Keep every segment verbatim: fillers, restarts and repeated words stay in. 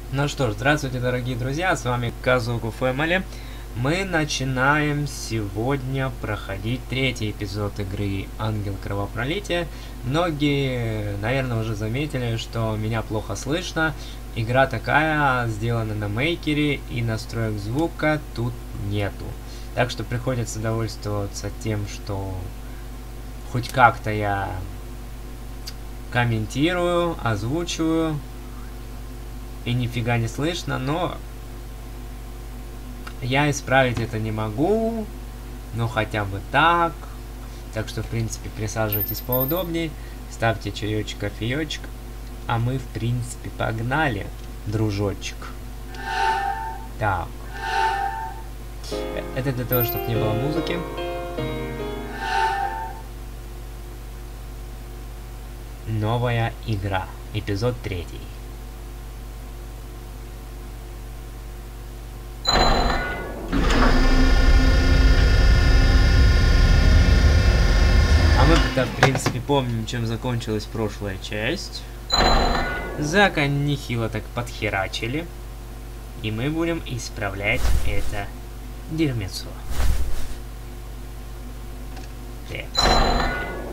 Ну что ж, здравствуйте, дорогие друзья, с вами Казуку Фэмили. Мы начинаем сегодня проходить третий эпизод игры Ангел Кровопролития. Многие, наверное, уже заметили, что меня плохо слышно. Игра такая, сделана на мейкере, и настроек звука тут нету. Так что приходится довольствоваться тем, что хоть как-то я комментирую, озвучиваю. И нифига не слышно, но я исправить это не могу, но хотя бы так. Так что, в принципе, присаживайтесь поудобнее, ставьте чаечек, кофеечек, а мы, в принципе, погнали, дружочек. Так. Это для того, чтобы не было музыки. Новая игра. Эпизод третий. Мы-то, в принципе, помним, чем закончилась прошлая часть. Зака нехило так подхерачили. И мы будем исправлять это дерьмецо. Так.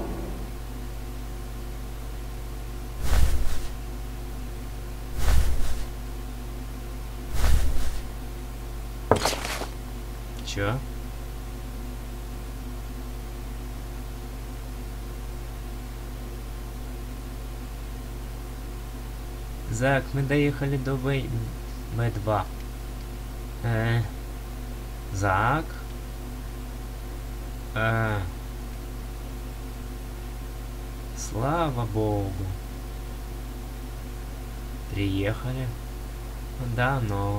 Чё? Зак, мы доехали до Бэ два. Э, Зак? Э, слава богу. Приехали. Да, но...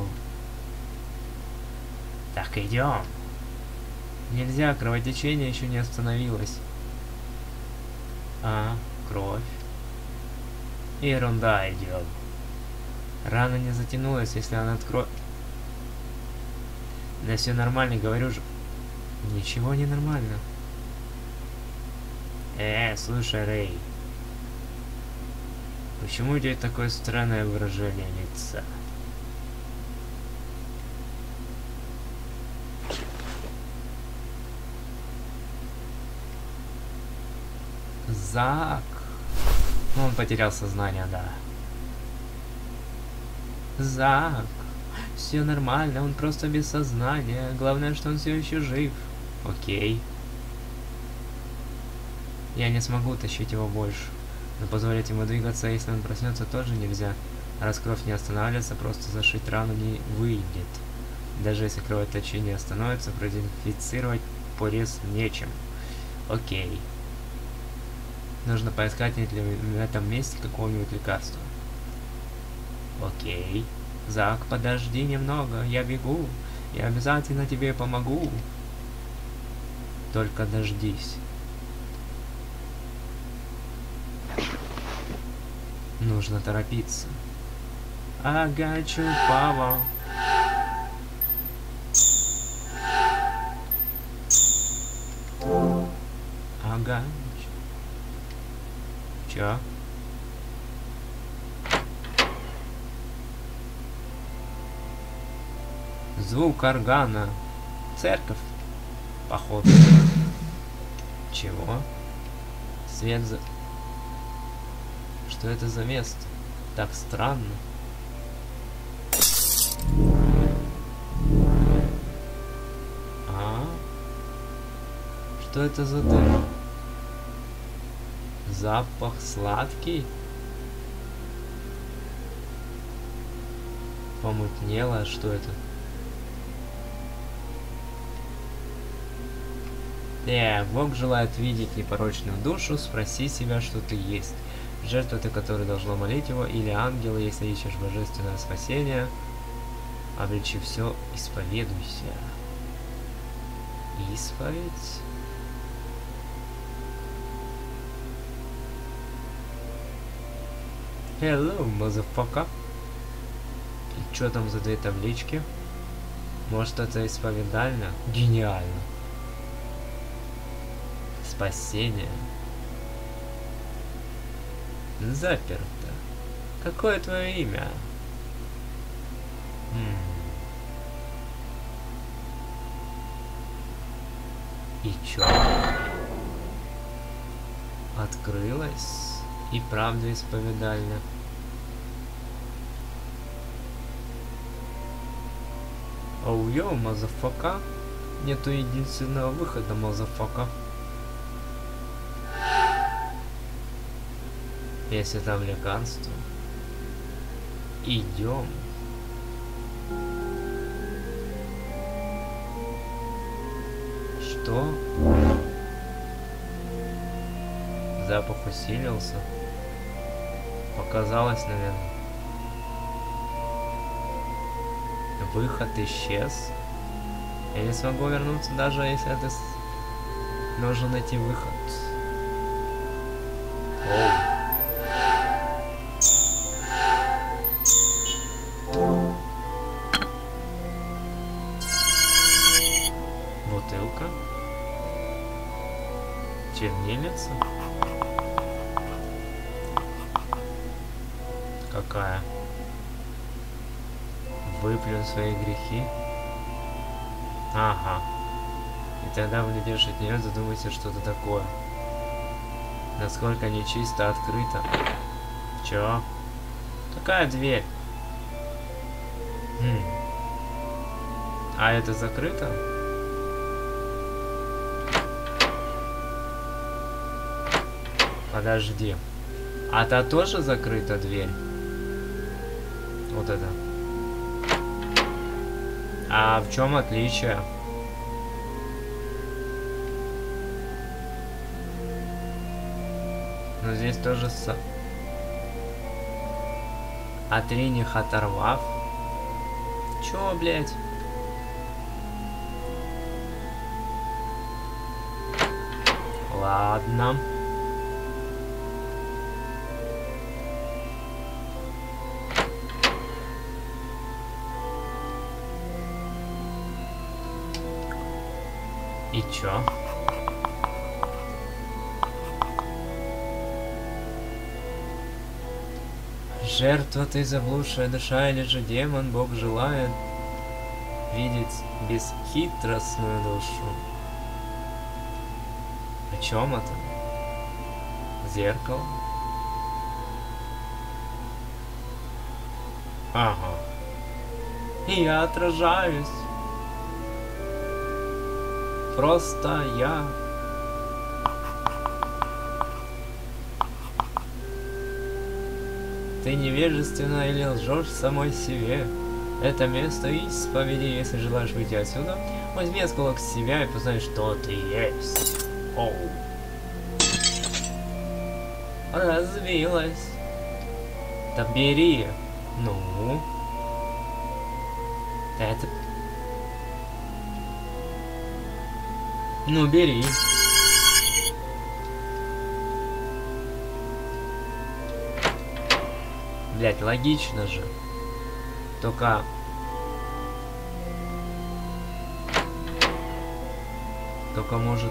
Так, идем. Нельзя, кровотечение еще не остановилось. А, кровь. Ерунда идет. Рана не затянулась, если она откроет... Да все нормально, говорю же. Ничего не нормально. Э, слушай, Рэй. Почему у тебя такое странное выражение лица? Зак. Он потерял сознание, да. Зак. Все нормально, он просто без сознания. Главное, что он все еще жив. Окей. Я не смогу тащить его больше. Но позволить ему двигаться, если он проснется, тоже нельзя. Раз кровь не останавливается, просто зашить рану не выйдет. Даже если кровоточение остановится, продезинфицировать порез нечем. Окей. Нужно поискать, нет ли в этом месте какого-нибудь лекарства. Окей. Зак, подожди немного, я бегу. Я обязательно тебе помогу. Только дождись. Нужно торопиться. Ага, чупава. Ага. Чё? Звук органа. Церковь. Походу. Чего? Свет за... Что это за место? Так странно. А? Что это за дым? Запах сладкий? Помутнело, что это? Э, Бог желает видеть непорочную душу, спроси себя, что ты есть. Жертва ты, которая должна молить его, или ангелы, если ищешь божественное спасение. Обличи все, исповедуйся. Исповедь? Hello, motherfucker. И что там за две таблички? Может, это исповедально? Гениально. Спасение. Заперто. Какое твое имя? М. И чё? Открылась и правда исповедальня. Оу, йоу, мазафака. Нету единственного выхода, мазафака. Если там лекарство. Идем. Что? Запах усилился. Показалось, наверное. Выход исчез. Я не смогу вернуться, даже если это с... нужно найти выход. Оу. Бутылка. Чернильница. Какая? Выплюнь свои грехи. Ага. И тогда, глядишь от нее, задумайся, что-то такое. Насколько нечисто открыто. Чё? Какая дверь? Хм. А это закрыто? Подожди. А та тоже закрыта дверь? Вот это. А в чем отличие? Но здесь тоже с... От них оторвав. Чё, блядь? Ладно. И чё? Жертва ты, заблудшая душа, или же демон, Бог желает видеть бесхитростную душу. О чем это? Зеркало? Ага. И я отражаюсь. Просто я. Ты невежественно или лжешь самой себе. Это место исповеди, если желаешь выйти отсюда. Возьми осколок с себя и познай, что ты есть. Оу. Развилась. Да бери. Ну. Это... Ну, бери. Блять, логично же. Только... Только может...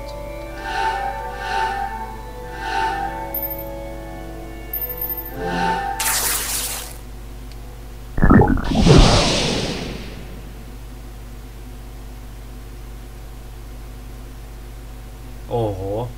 Ого.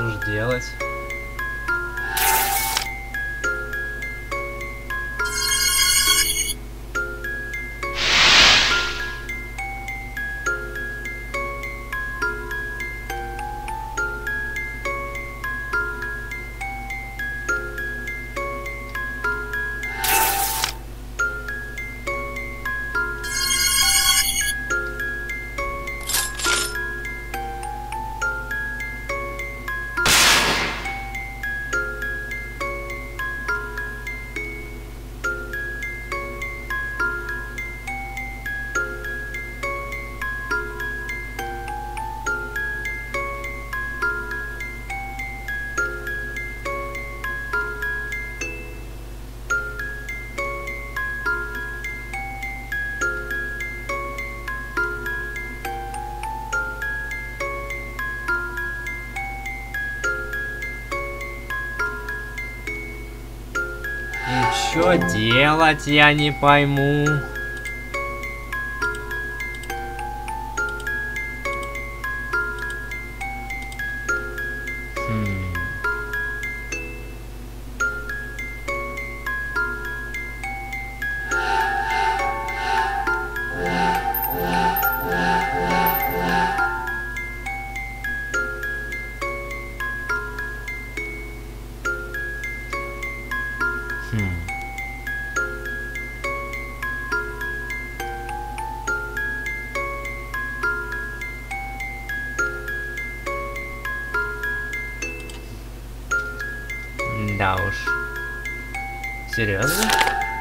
уж делать? Что делать, я не пойму. Хм. Хм. Да уж. Серьезно?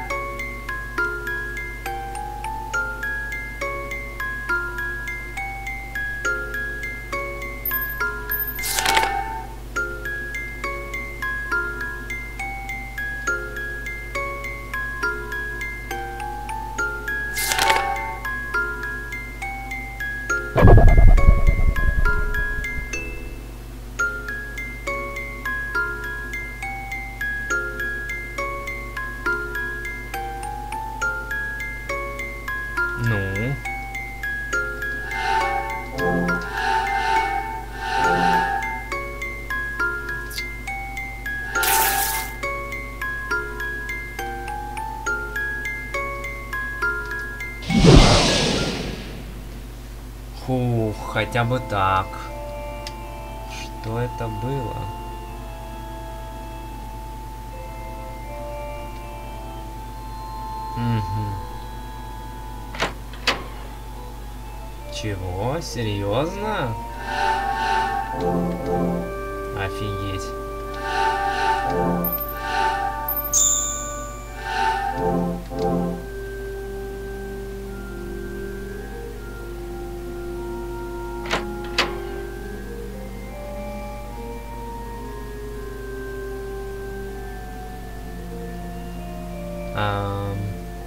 Ну. Фух, хотя бы так. Что это было? Угу. Чего? Серьезно? Офигеть. Ам...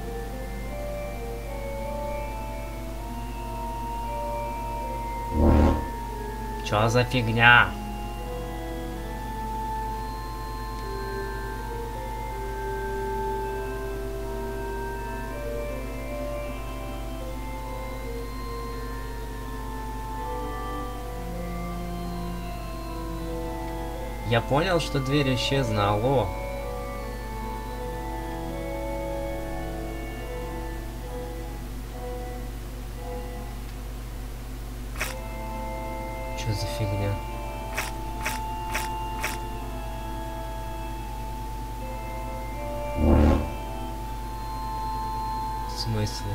Чё за фигня? Я понял, что дверь исчезла, алло. Что за фигня? В смысле?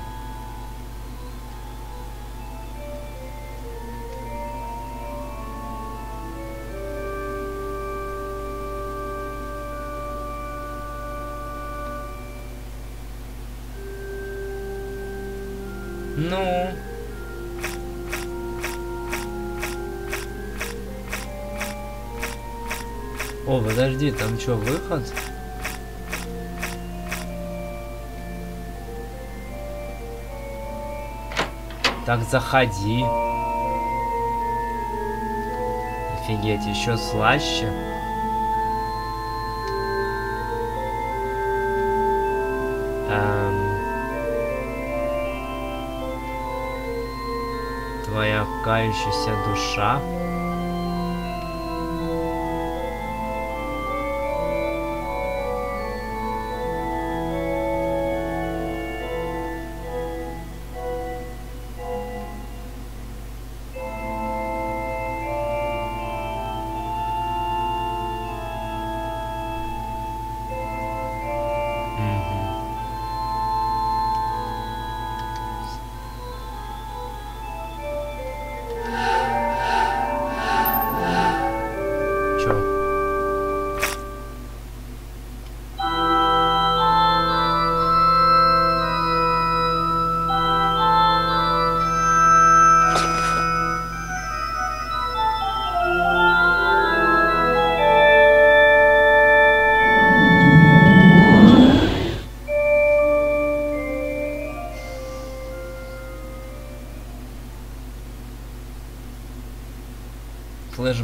Ну... О, подожди, там что, выход? Так, заходи. Офигеть, еще слаще. Эм... Твоя кающаяся душа.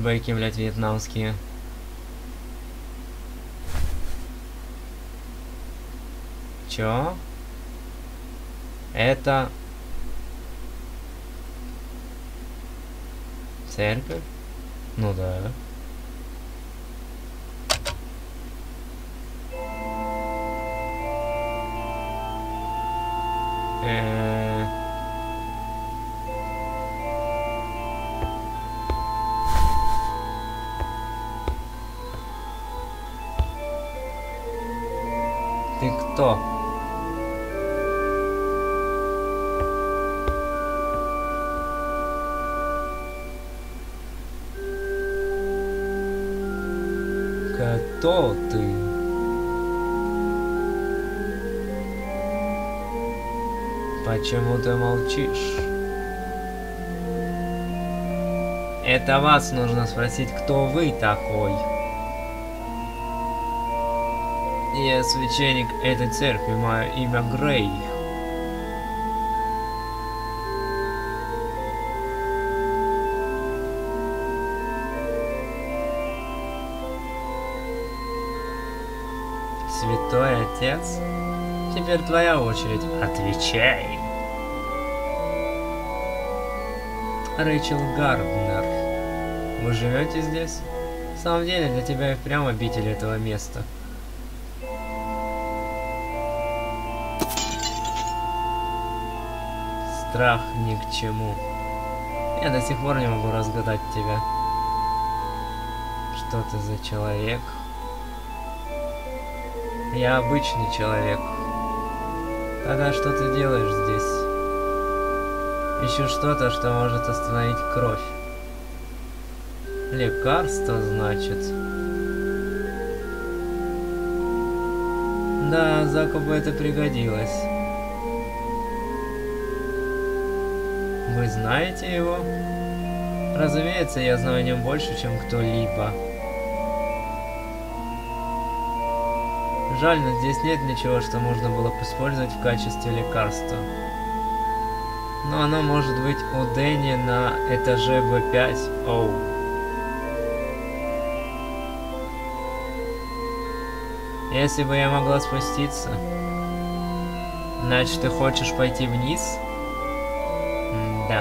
флешбеки, блядь, вьетнамские. Чё? Это... Церковь? Ну да. Э-э... Ты кто? Кто ты? Почему ты молчишь? Это вас нужно спросить, кто вы такой? Я священник этой церкви, мое имя Грей. Святой Отец? Теперь твоя очередь. Отвечай. Рэйчел Гарднер. Вы живете здесь? В самом деле, для тебя и впрямь обитель этого места. Страх ни к чему. Я до сих пор не могу разгадать тебя. Что ты за человек? Я обычный человек. Тогда что ты делаешь здесь? Ищу что-то, что может остановить кровь. Лекарство, значит. Да, Заку бы это пригодилось. Вы знаете его? Разумеется, я знаю о нем больше, чем кто-либо. Жаль, но здесь нет ничего, что можно было бы использовать в качестве лекарства. Но оно может быть у Дэнни на этаже бэ пять. Оу. Если бы я могла спуститься... Значит, ты хочешь пойти вниз? М-да.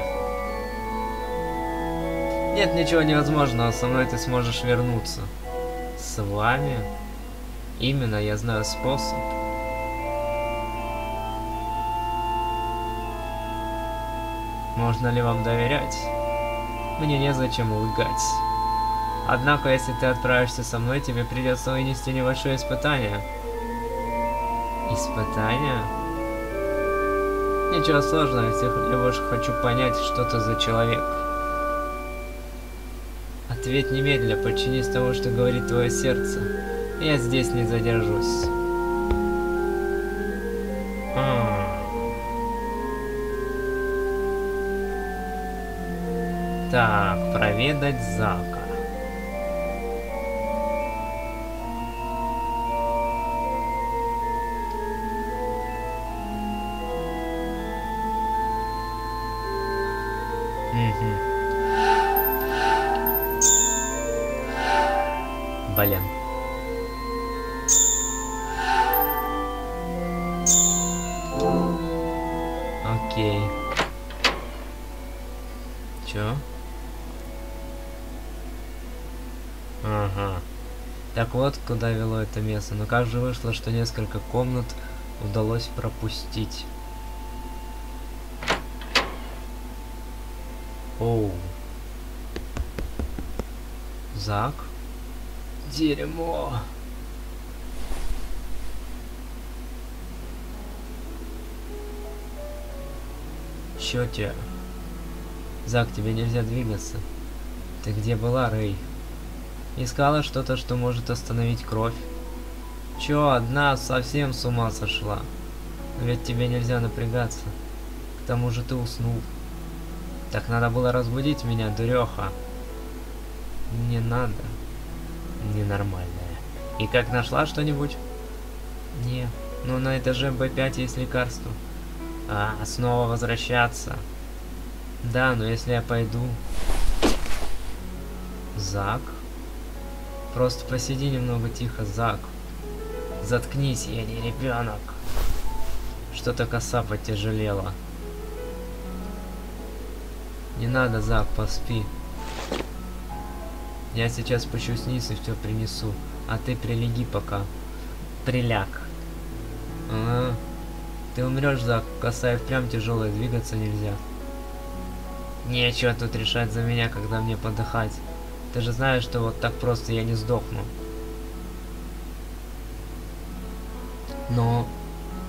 Нет ничего невозможного, со мной ты сможешь вернуться. С вами? Именно, я знаю способ. Можно ли вам доверять? Мне незачем лгать. Однако, если ты отправишься со мной, тебе придется вынести небольшое испытание. Испытание? Ничего сложного, если я лишь хочу понять, что ты за человек. Ответь немедля, подчинись тому, что говорит твое сердце. Я здесь не задержусь. А. Так, проведать Зака. Угу. Блин. Окей. Чё? Ага. Так вот, куда вело это место. Но как же вышло, что несколько комнат удалось пропустить? Оу. Зак? Дерьмо. Чё тебе? Зак, тебе нельзя двигаться. Ты где была, Рэй? Искала что-то, что может остановить кровь? Чё, одна совсем с ума сошла? Но ведь тебе нельзя напрягаться. К тому же ты уснул. Так надо было разбудить меня, дуреха. Не надо. Ненормальная. И как, нашла что-нибудь? Не. Ну на этаже бэ пять есть лекарство. А, снова возвращаться. Да, но если я пойду... Зак. Просто посиди немного тихо, Зак. Заткнись, я не ребенок. Что-то коса потяжелела. Не надо, Зак, поспи. Я сейчас спущусь вниз и все принесу. А ты прилеги пока. Приляг. А, ты умрешь, Зак. Коса и впрямь тяжелая, двигаться нельзя. Нечего тут решать за меня, когда мне подыхать. Ты же знаешь, что вот так просто я не сдохну. Но...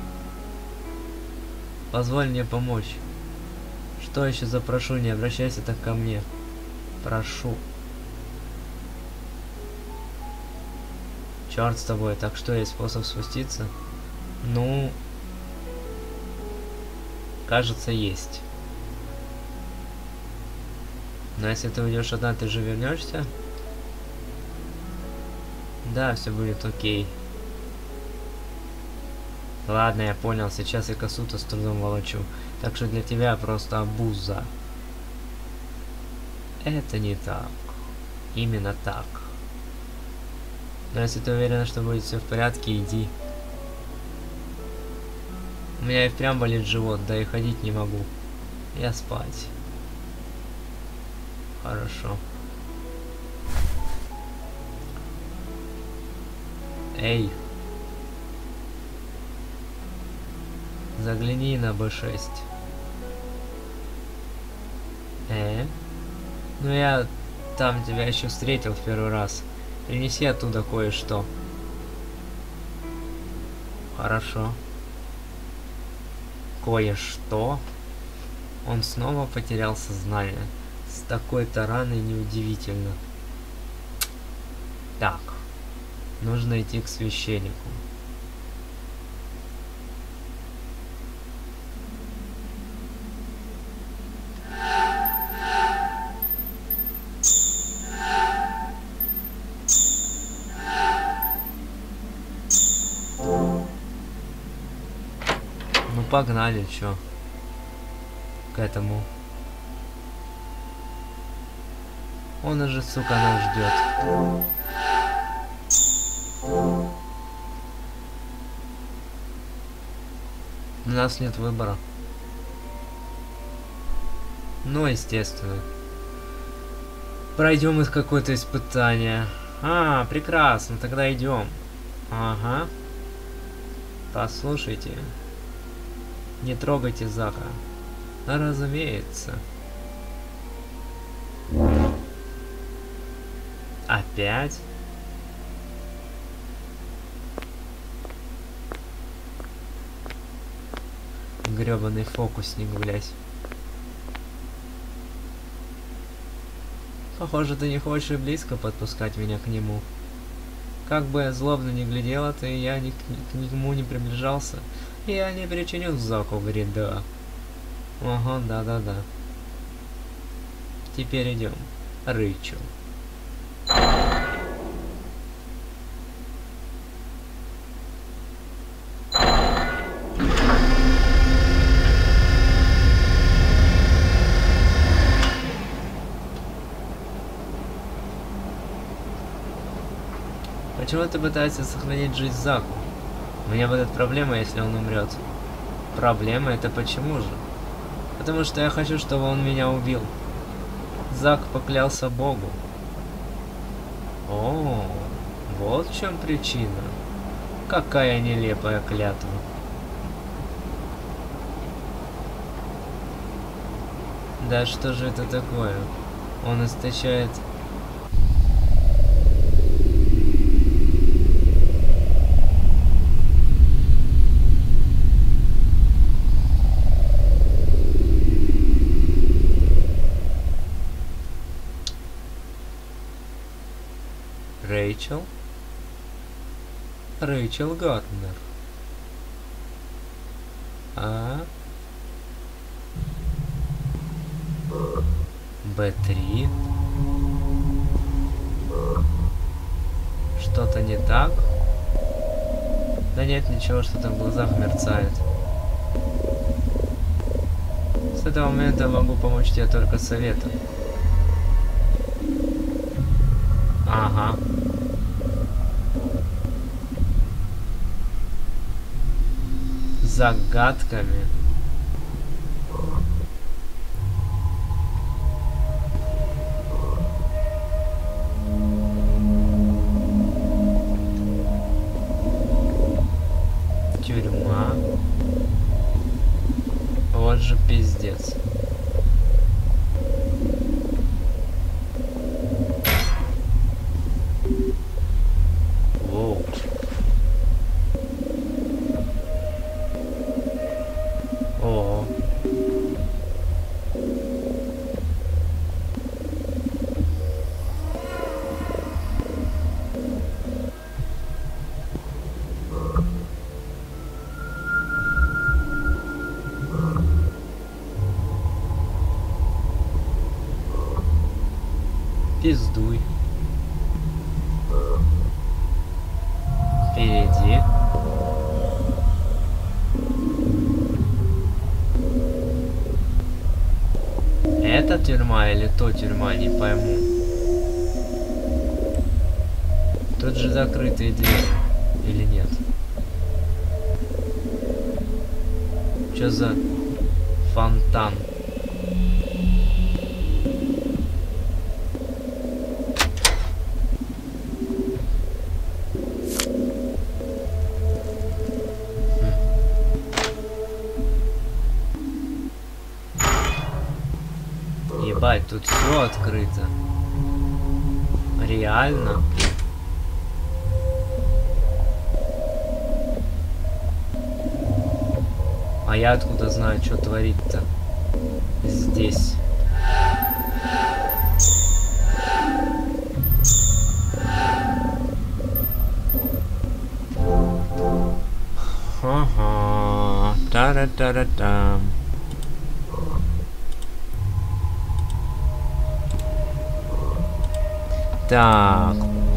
Позволь мне помочь. Что еще запрошу, не обращайся так ко мне. Прошу. Черт с тобой, так что, есть способ спуститься? Ну... Кажется, есть. Но если ты уйдешь одна, ты же вернешься? Да, все будет окей. Ладно, я понял, сейчас я косу-то с трудом волочу. Так что для тебя просто обуза. Это не так. Именно так. Но если ты уверена, что будет все в порядке, иди. У меня и впрямь болит живот, да и ходить не могу. Я спать. Хорошо. Эй. Загляни на бэ шесть. Э? Ну я там тебя еще встретил в первый раз. Принеси оттуда кое-что. Хорошо. Кое-что? Он снова потерял сознание. С такой-то раной неудивительно. Так. Нужно идти к священнику. Ну погнали, чё? К этому. Он уже, сука, нас ждет. У нас нет выбора. Ну, естественно. Пройдем из какое-то испытание. А, прекрасно, тогда идем. Ага. Послушайте. Не трогайте Зака. Разумеется. Опять? Грёбаный фокусник, блять. Похоже, ты не хочешь и близко подпускать меня к нему. Как бы я злобно не глядела, ты я ни к, к нему не приближался. Я не причиню Заку вреда. Ага, да-да-да. Теперь идем. Рэйчел. Почему ты пытаешься сохранить жизнь Заку? У меня будет проблема, если он умрет. Проблема? Это почему же? Потому что я хочу, чтобы он меня убил. Зак поклялся Богу. О, вот в чем причина. Какая нелепая клятва. Да что же это такое? Он источает... Рэйчел? Рэйчел Гарднер. А? бэ три? Что-то не так? Да нет, ничего, что-то в глазах мерцает. С этого момента могу помочь тебе только советом. Ага. Загадками. Тюрьма. Вот же пиздец. Воу. О. Пиздуй. Впереди. Это тюрьма или то тюрьма, не пойму. Тут же закрытые двери. Или нет? Чё за фонтан? Ебать, тут все открыто. Реально. А я откуда знаю, что творить-то здесь? Ага. Та-ра-та-ра-там. Так.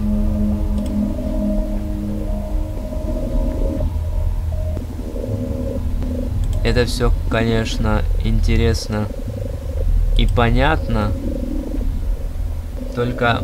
Это все, конечно, интересно и понятно. Только...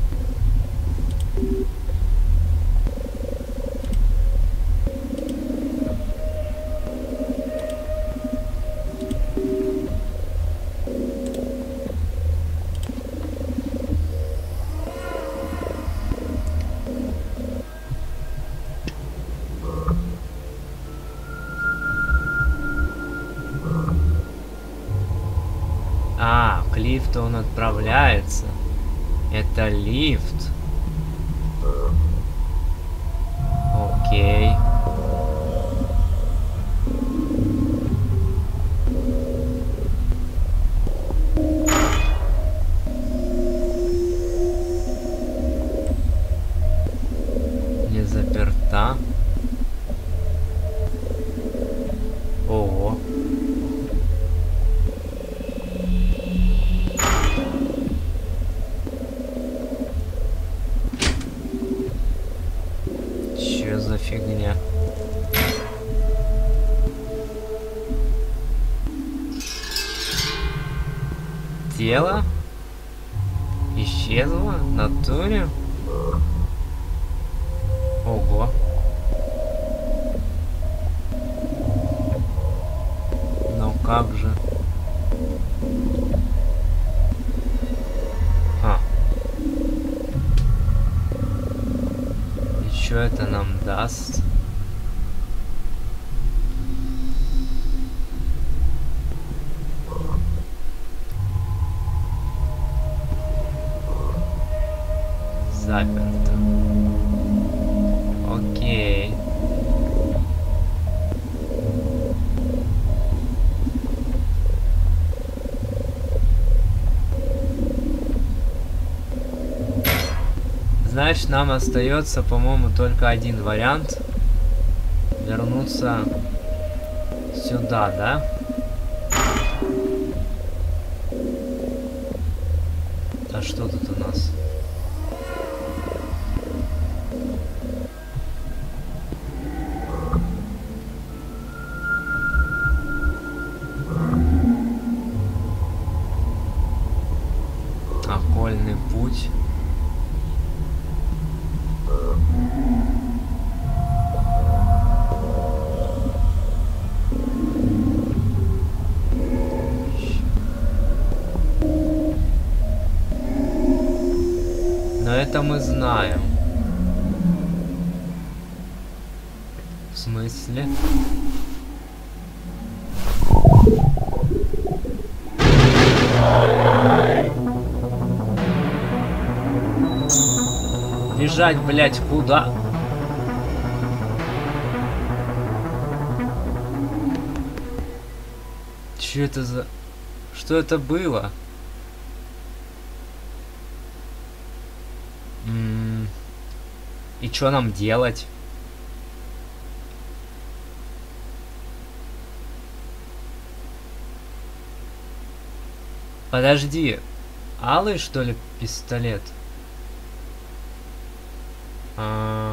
А, к лифту он отправляется. Это лифт. Окей. Не заперта. Ого. За фигня. Тело исчезло в натуре. Ого. Но как же? А. И что это нам даст? Заперто. Окей. Значит, нам остается, по-моему, только один вариант. Вернуться сюда, да? А что тут у нас? Окольный путь. смысле? Бежать, блять, куда? Что это за... Что это было? М-м- И что нам делать? Подожди. Алый, что ли, пистолет? А...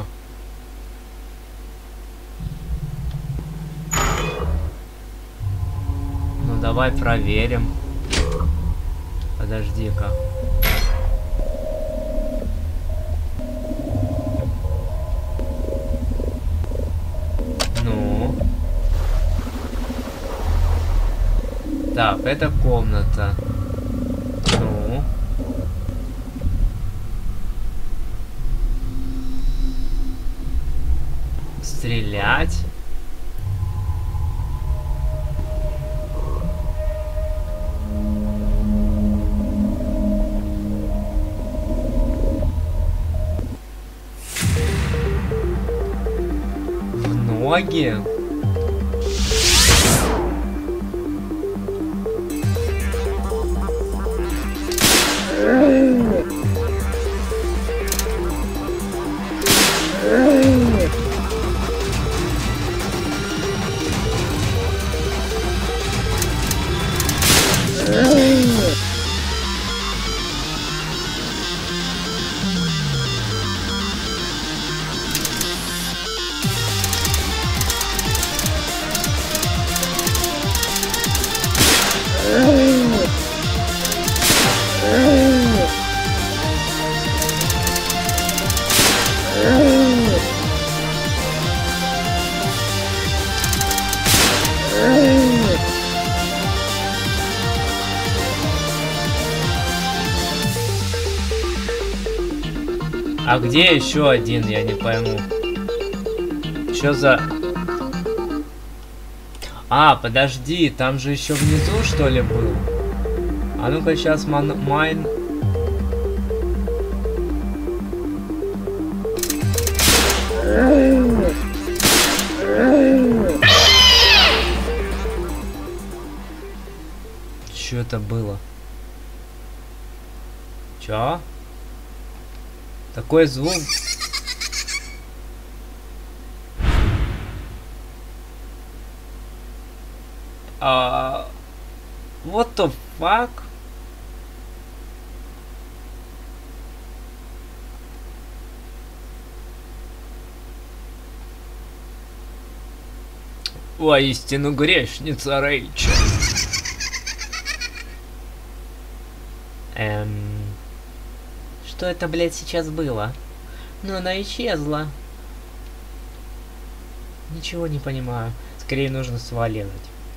Ну давай проверим. Подожди-ка. Ну. Так, это комната. Ну. Стрелять. В ноги. А где еще один, я не пойму. Что за... А, подожди, там же еще внизу, что ли, был? А ну-ка, сейчас ман... майн... Что это было? Чё? Такой звук. А... What the fuck? Воистину грешница Рэйчел. Эм... Что это, блядь, сейчас было? Ну, она исчезла. Ничего не понимаю. Скорее нужно сваливать.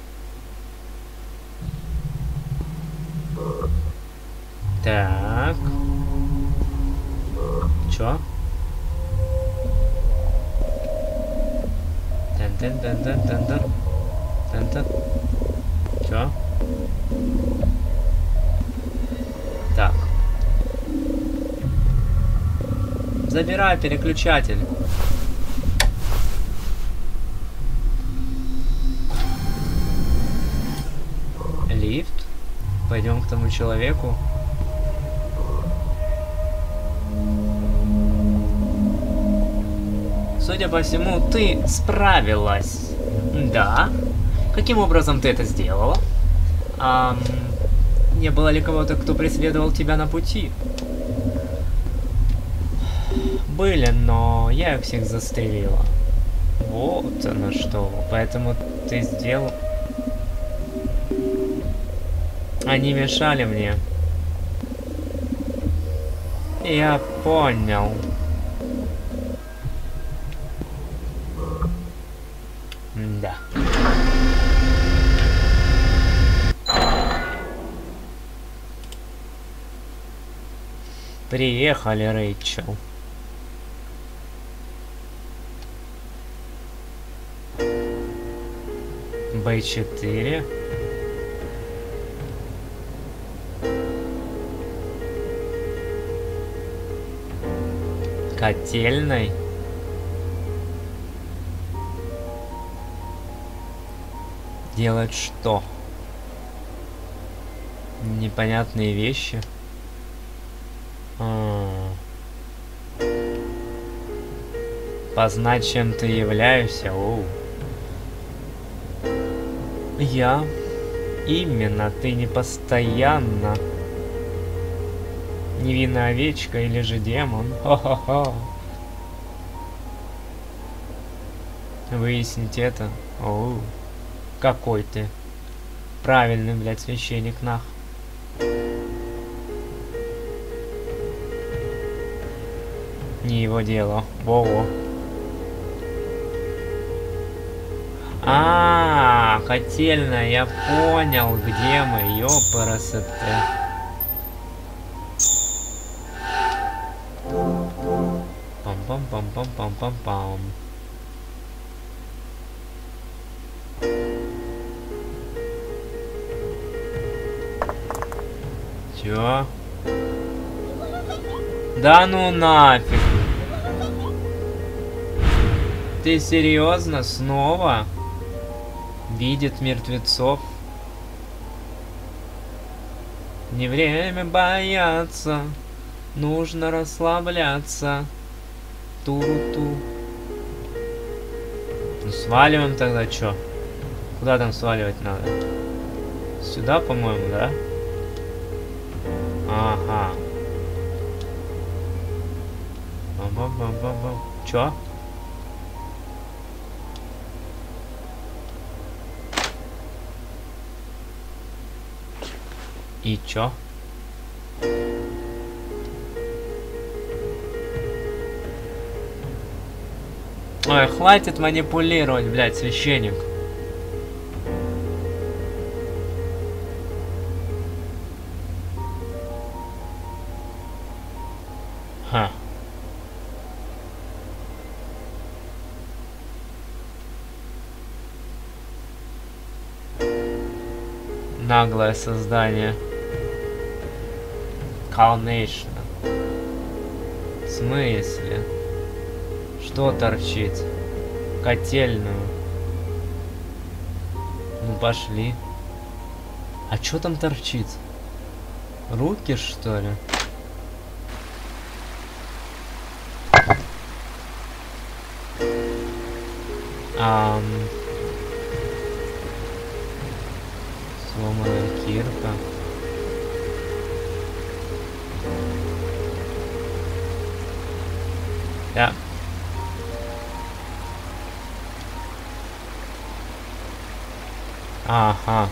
Так. Чё? Тан-тан-тан-тан-тан-тан. Тан-тан. Чё? Так. Забирай переключатель. Лифт. Пойдем к тому человеку. Судя по всему, ты справилась. Да? Каким образом ты это сделала? А, не было ли кого-то, кто преследовал тебя на пути? Были, но я их всех застрелила. Вот оно что. Поэтому ты сделал... Они мешали мне. Я понял. Да. Приехали, Рэйчел. бэ четыре. Котельной. Делать что? Непонятные вещи. А -а -а. Познать, чем ты являешься. Оу. Я. Именно, ты не постоянно. Невинная овечка или же демон. Хо-хо-хо. Выяснить это. Оу. Какой ты. Правильный, блядь, священник, нах. Не его дело. Во-во. А, -а, -а котельная, я понял, где мы, ёпарасоте. Пам-пам-пам-пам-пам-пам-пам. Чё? Да ну нафиг. Ты серьезно снова? Видит мертвецов? Не время бояться. Нужно расслабляться. Туру-ту. Ну сваливаем тогда чё? Куда там сваливать надо? Сюда, по-моему, да? Ага. Бам-бам-бам-бам-бам. Чё? И чё? Ой, хватит манипулировать, блядь, священник. Ха. Наглое создание. Конечно. В смысле? Что торчит? Котельную. Ну пошли. А чё там торчит? Руки, что ли? Ам... Сломанная кирка. Да. Ага.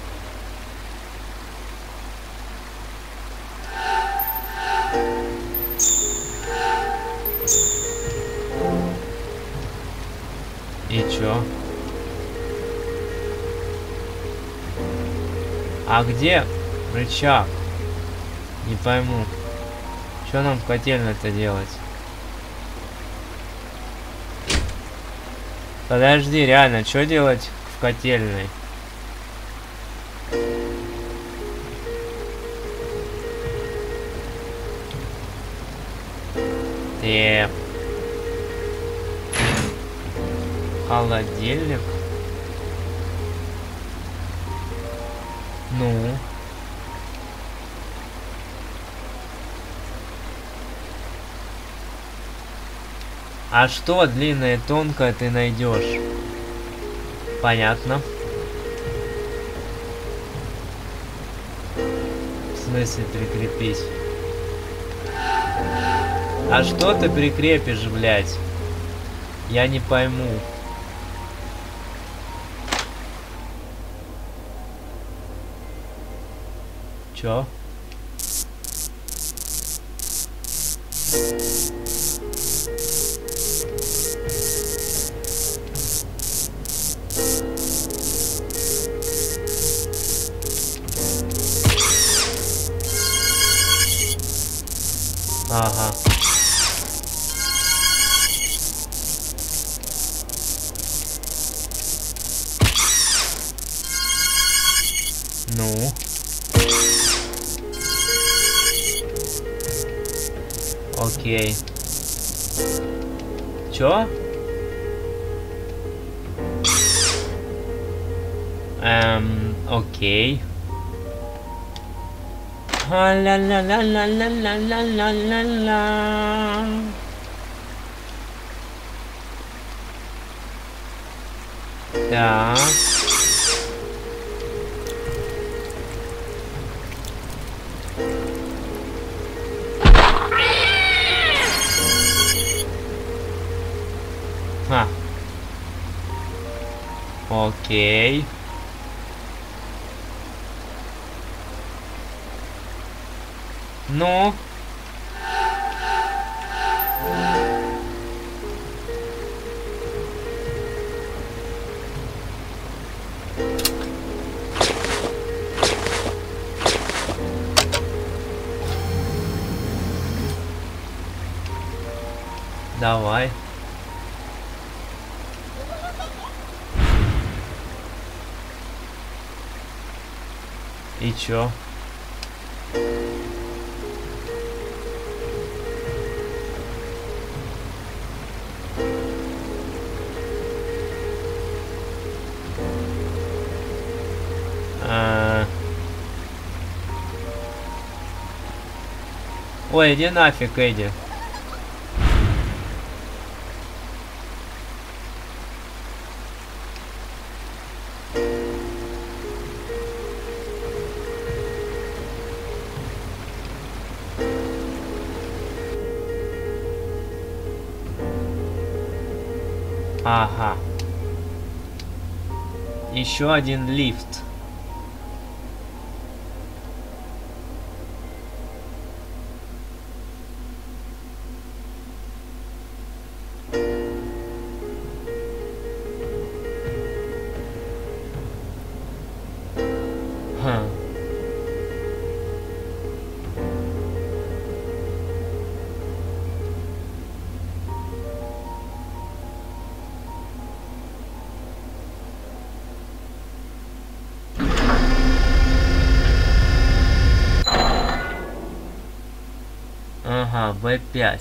И чё? А где рычаг? Не пойму. Что нам в котельной-то делать? Подожди, реально, что делать в котельной? Э. Холодильник. Ну. А что длинное и тонкое ты найдешь? Понятно. В смысле прикрепить? А что ты прикрепишь, блядь? Я не пойму. Чё? Ага. Окей. Чё? Эм, окей. А-ля-ля-ля-ля-ля-ля-ля-ля-ля. Так. А. Окей. Ну. Давай. И чё? А... Ой, иди нафиг, Эдди. Ага. Еще один лифт. Хм. Ага, Б пять.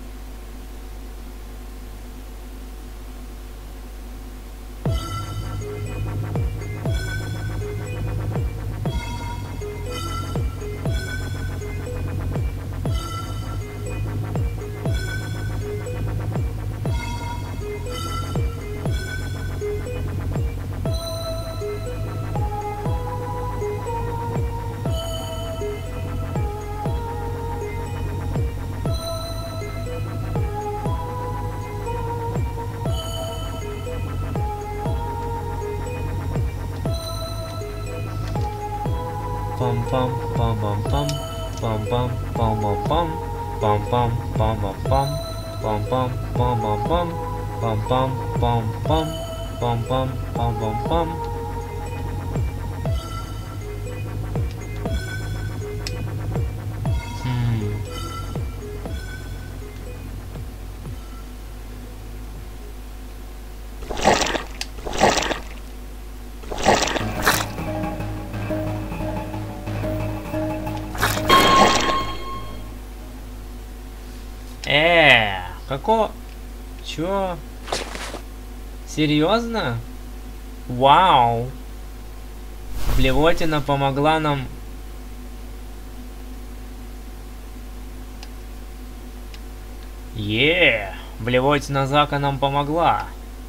Пам-пам, пам-пам-пам, пам-пам, пам-пам-пам, пам-пам, пам-пам-пам, пам-пам, пам-пам-пам, пам-пам, пам-пам, пам-пам, пам-пам-пам. Э, какого? Чё? Серьезно? Вау! Блевотина помогла нам. Е, блевотина Зака нам помогла.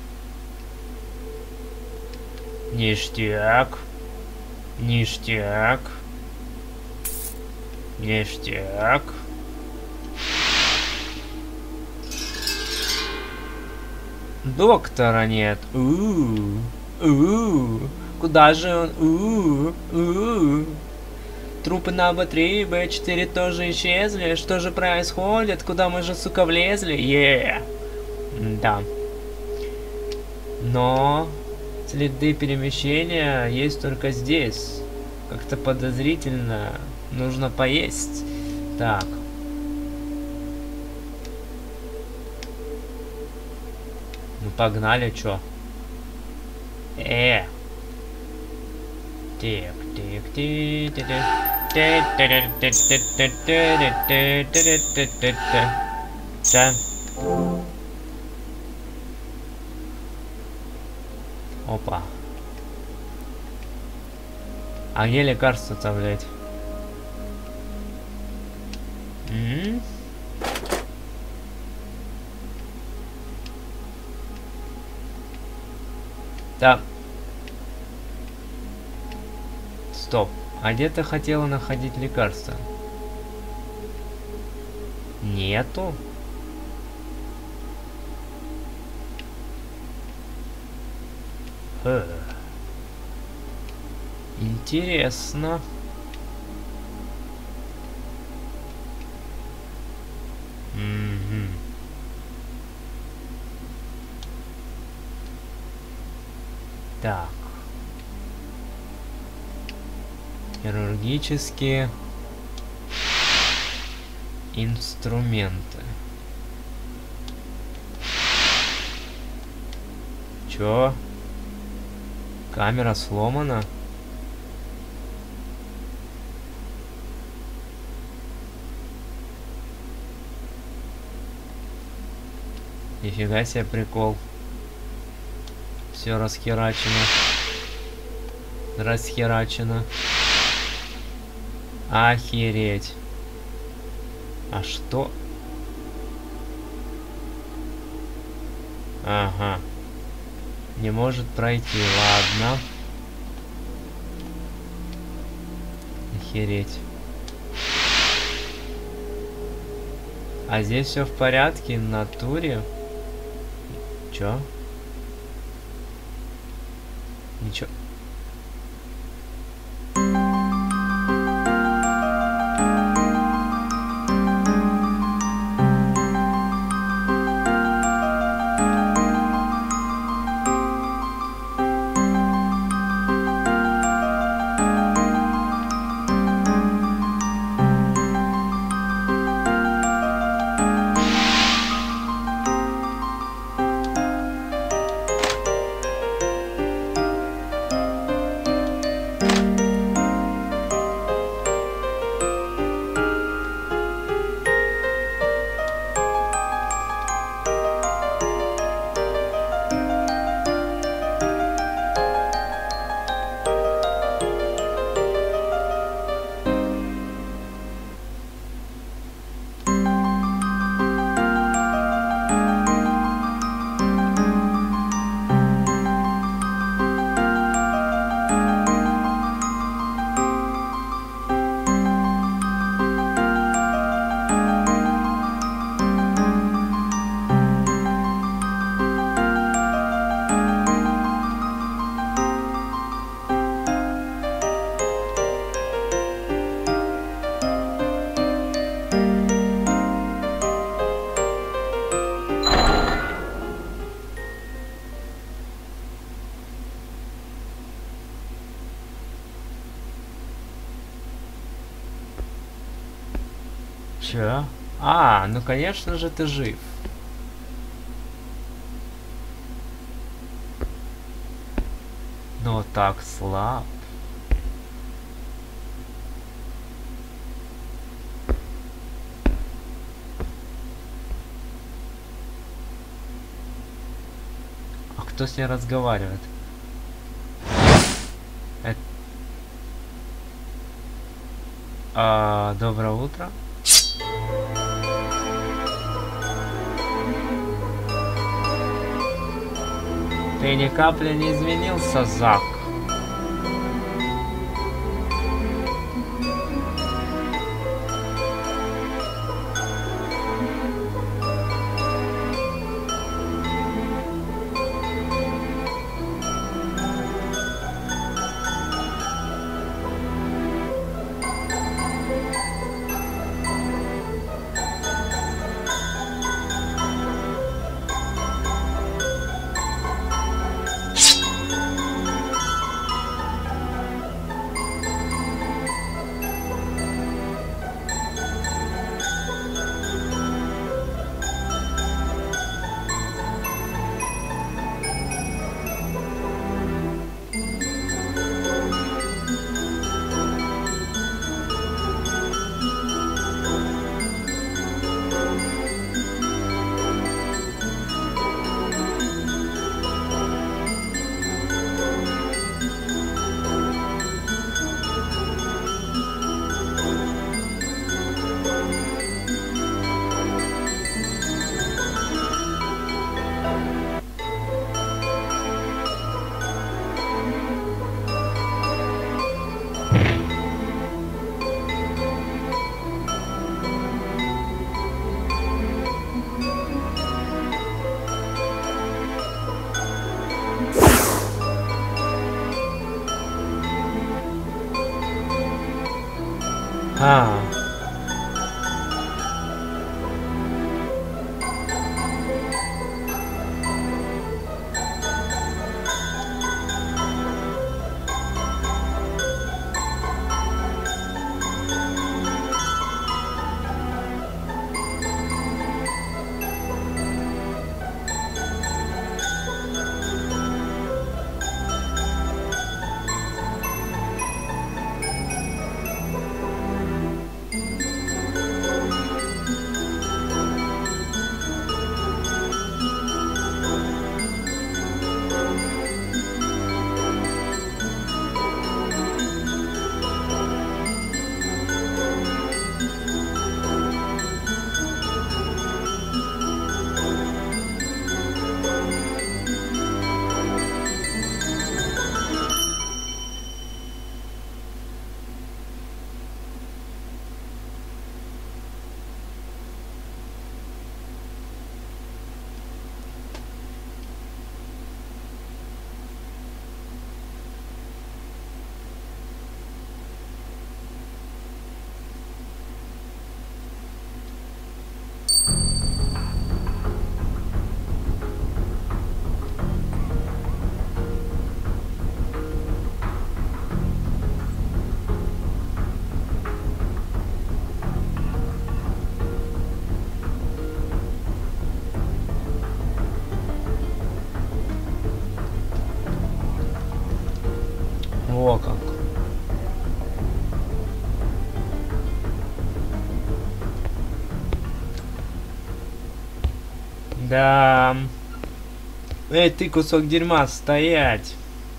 Ништяк. Ништяк. Ништяк. Доктора нет. У-у-у. У-у-у. Куда же он? У-у-у. У-у-у. Трупы на Б три и Б четыре тоже исчезли. Что же происходит? Куда мы же, сука, влезли? Е. Yeah. Да. Но следы перемещения есть только здесь. Как-то подозрительно. Нужно поесть. Так. Ну погнали, чё? Э. Тик, тик, тик, тик, тик, тик, тик, тик, тик, тик, тик, тик, тик, тик. Да. Опа. А где лекарство-то, блядь? М-м-м? Да. Стоп. А где ты хотела находить лекарство? Нету? Хэ. Интересно. Угу. Так. Хирургические инструменты. Чё? Камера сломана? Нифига себе прикол. Все расхерачено. Расхерачено. Охереть. А что? Ага. Не может пройти. Ладно. Охереть. А здесь все в порядке, в натуре. Чё? Ничего. Чё? А, ну конечно же ты жив. Но так слаб. А кто с ней разговаривает? Это... А, доброе утро. Ты ни капли не изменился, Зак. Ага. О как. Да. Эй, ты кусок дерьма, стоять.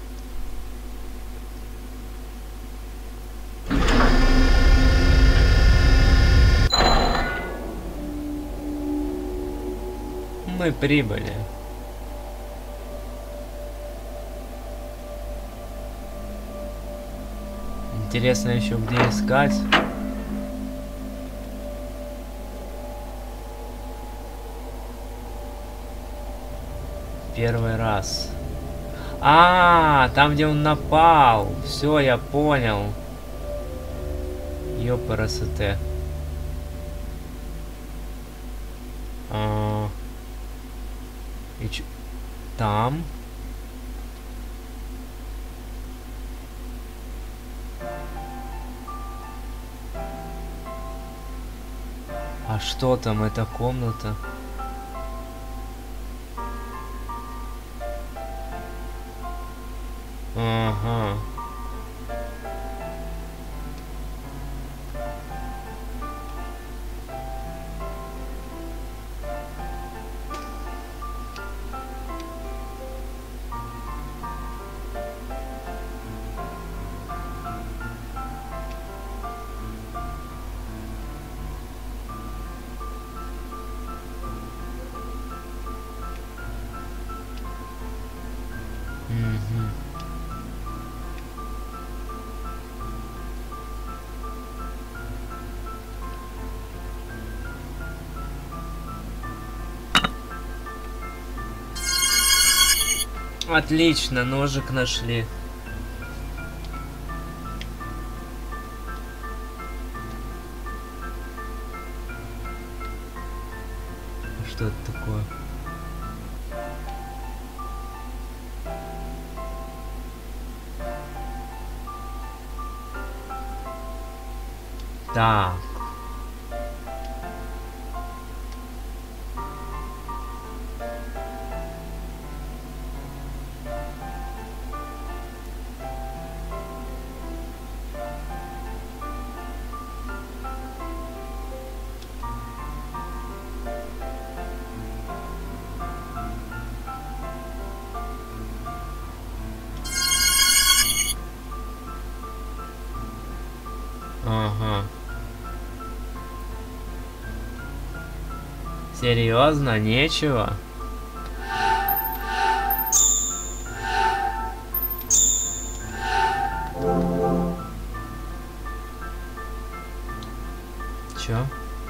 Мы прибыли. Интересно еще где искать. Первый раз. А, там где он напал. Все, я понял. Ёпарасоте. А, и ч... Там. А что там? Это комната? Ага. Мгм. Отлично, ножик нашли. Что это такое? Так. Ага. Серьезно, нечего? Чё?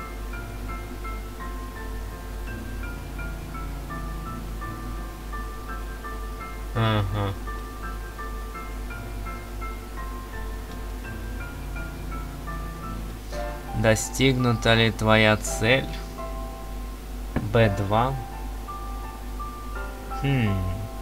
Ага. Достигнута ли твоя цель? бэ два. Хм.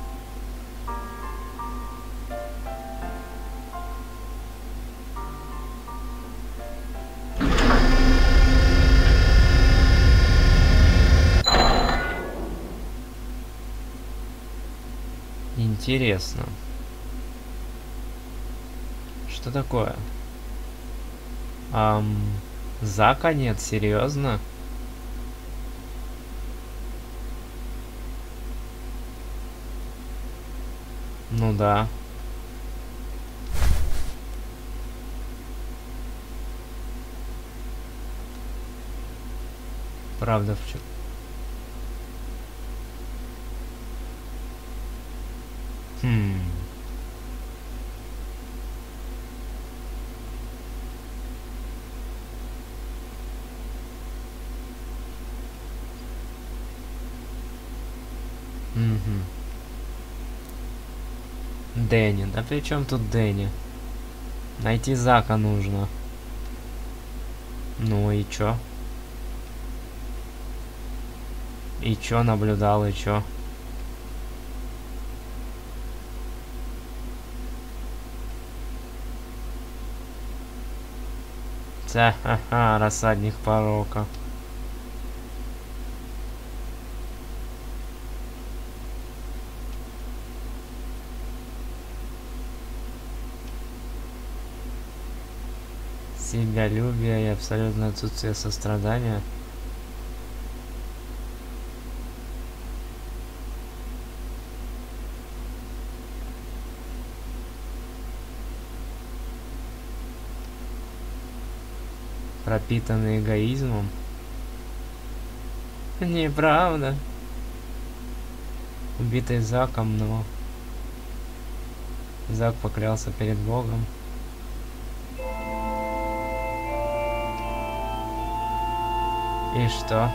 Интересно. Что такое? Ам, Зака нет, серьезно? Ну да. Правда, в чем? Хм. Угу. Дэнни. Да при чем тут Дэнни? Найти Зака нужно. Ну и чё? И чё наблюдал, и чё? Ха-ха-ха, рассадник порока. Себялюбие и абсолютное отсутствие сострадания. Пропитанный эгоизмом. Неправда. Убитый Заком, но Зак поклялся перед Богом. И что?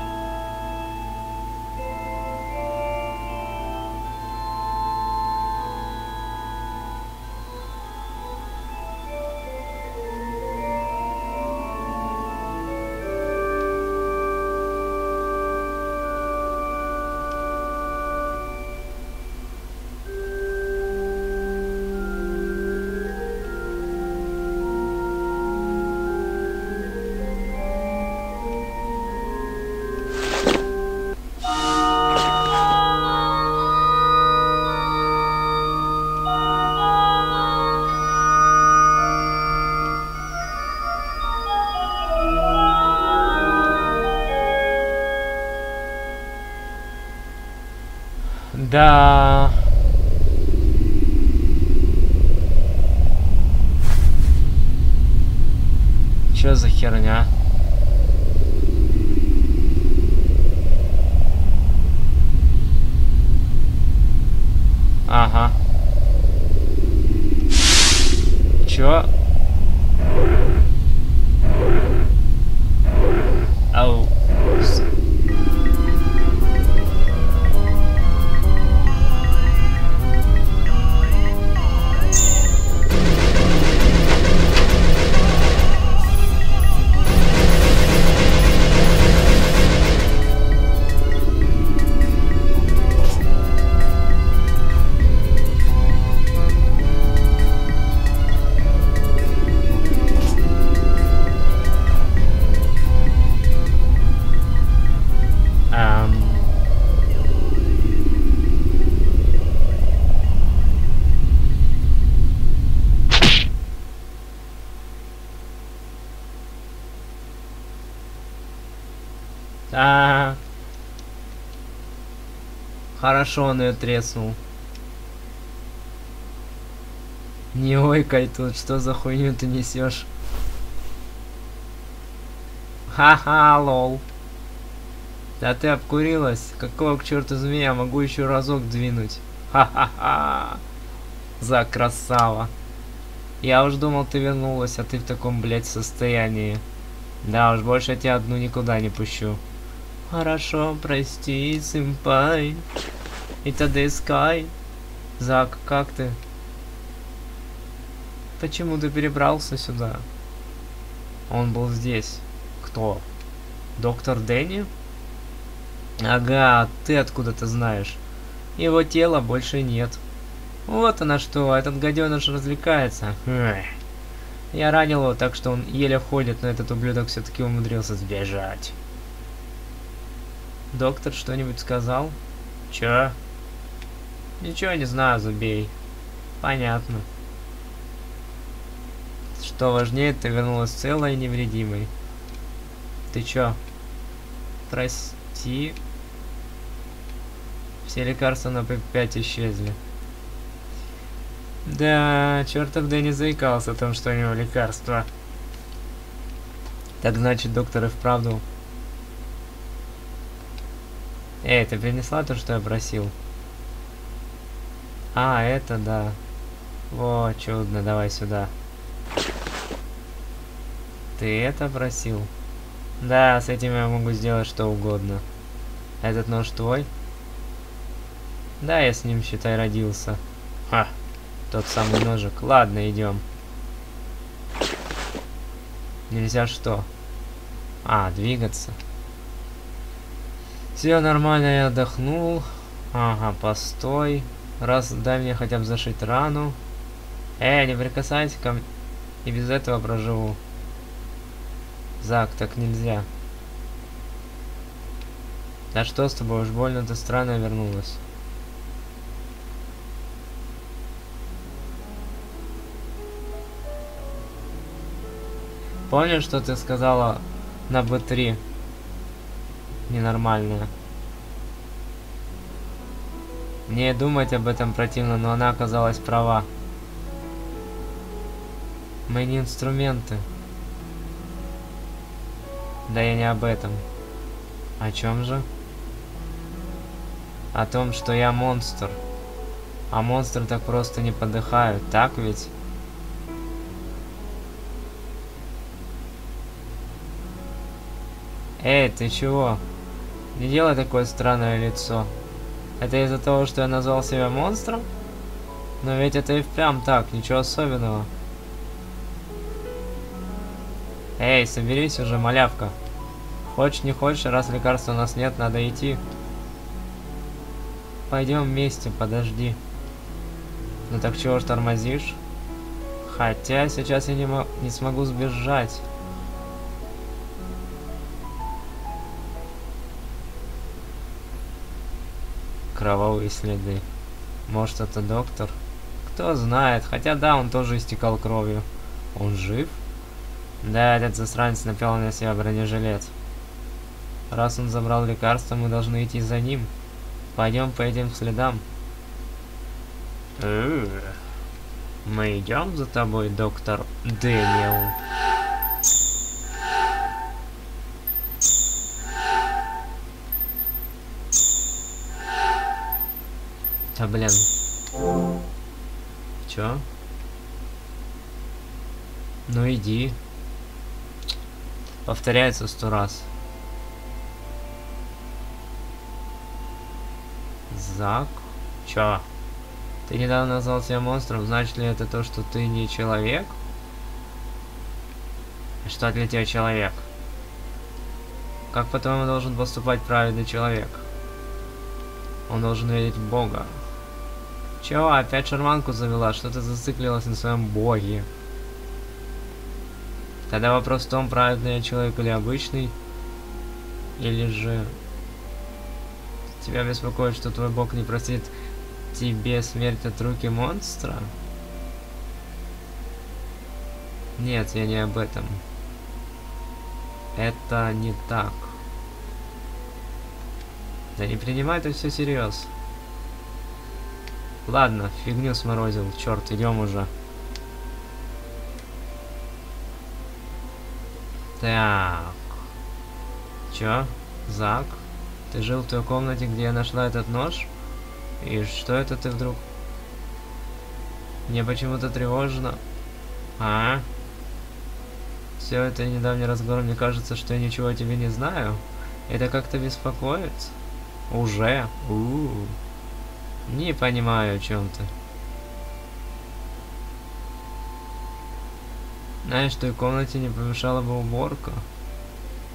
Да. Чё за херня? Ага. Чё? Ау. А, хорошо, он ее треснул. Не ойкай тут, что за хуйню ты несешь? Ха-ха, лол. Да ты обкурилась? Какого к черту змея? Могу еще разок двинуть. Ха-ха-ха. За красава. Я уж думал, ты вернулась, а ты в таком, блядь, состоянии. Да уж, больше я тебя одну никуда не пущу. Хорошо, прости, сэмпай. Это Дэскай. Зак, как ты? Почему ты перебрался сюда? Он был здесь. Кто? Доктор Дэнни? Ага, ты откуда-то знаешь. Его тела больше нет. Вот она что, этот гаденыш развлекается. Эх. Я ранил его так, что он еле ходит, но этот ублюдок все-таки умудрился сбежать. Доктор что-нибудь сказал? Чё? Ничего не знаю, забей. Понятно. Что важнее, ты вернулась целой и невредимой. Ты чё? Прости. Все лекарства на пэ пять исчезли. Да, чертов Дэнни заикался о том, что у него лекарства. Так значит, доктор и вправду... Эй, ты принесла то, что я просил? А, это да. Во, чудно, давай сюда. Ты это просил? Да, с этим я могу сделать что угодно. Этот нож твой? Да, я с ним, считай, родился. Ха, тот самый ножик. Ладно, идем. Нельзя что? А, двигаться. Все нормально, я отдохнул. Ага, постой. Раз, дай мне хотя бы зашить рану. Эй, не прикасайся ко мне. И без этого проживу. Зак, так нельзя. Да что с тобой, уж больно ты странно вернулась. Помнишь, что ты сказала на бэ три? Ненормальная. Мне думать об этом противно, но она оказалась права. Мы не инструменты. Да я не об этом. О чем же? О том, что я монстр. А монстры так просто не подыхают, так ведь? Эй, ты чего? Не делай такое странное лицо. Это из-за того, что я назвал себя монстром? Но ведь это и впрямь так, ничего особенного. Эй, соберись уже, малявка. Хочешь, не хочешь, раз лекарства у нас нет, надо идти. Пойдем вместе, подожди. Ну так чего ж тормозишь? Хотя сейчас я не, не смогу сбежать. Кровавые следы. Может, это доктор? Кто знает. Хотя да, он тоже истекал кровью. Он жив? Да, этот засранец напял на себя бронежилет. Раз он забрал лекарство, мы должны идти за ним. Пойдем по этим следам. Мы идем за тобой, доктор Дэниел. Да блин. Чё? Ну иди. Повторяется сто раз. Зак? Чё? Ты недавно назвал себя монстром, значит ли это то, что ты не человек? Что для тебя человек? Как, по-твоему, должен поступать праведный человек? Он должен верить в Бога. Чего? Опять шарманку завела? Что ты зациклилась на своем боге? Тогда вопрос в том, праведный я человек или обычный. Или же... Тебя беспокоит, что твой бог не простит тебе смерть от руки монстра? Нет, я не об этом. Это не так. Да не принимай это все всерьез. Ладно, фигню сморозил, черт, идем уже. Так. Чё? Зак? Ты жил в той комнате, где я нашла этот нож? И что это ты вдруг? Мне почему-то тревожно. А? Все это недавний разговор, мне кажется, что я ничего о тебе не знаю. Это как-то беспокоит? Уже? У-у-у. Не понимаю, о чем ты. Знаешь, в той комнате не помешала бы уборка.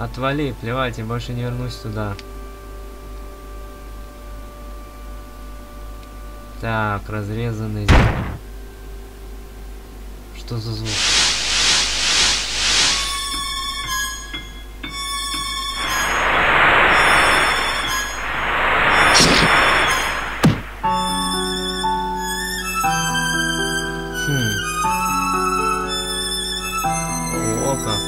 Отвали, плевать, я больше не вернусь туда. Так, разрезанный земля. Что за звук? Хм. О, как.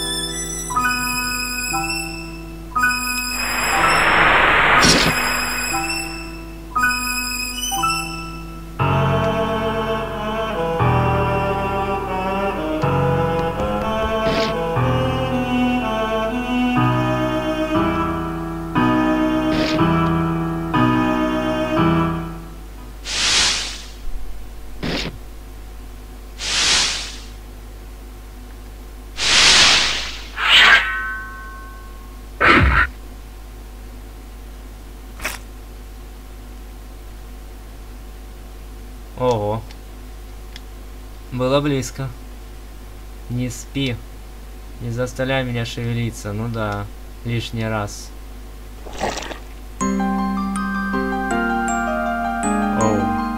Ого. Было близко. Не спи. Не заставляй меня шевелиться. Ну да, лишний раз. Оу.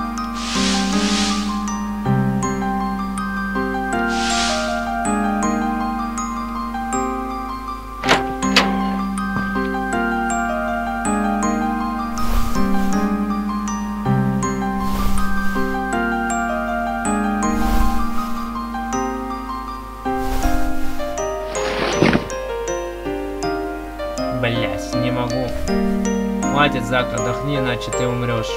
Блять, не могу. Хватит, Зак, отдохни, иначе ты умрешь.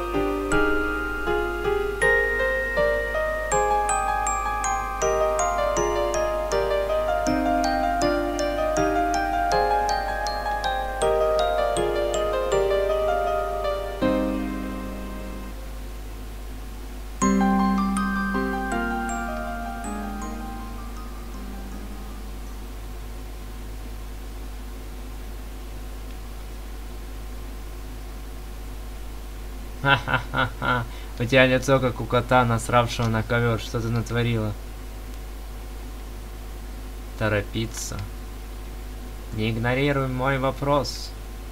Ха-ха-ха-ха. У тебя лицо как у кота, насравшего на ковер. Что ты натворила? Торопиться. Не игнорируй мой вопрос.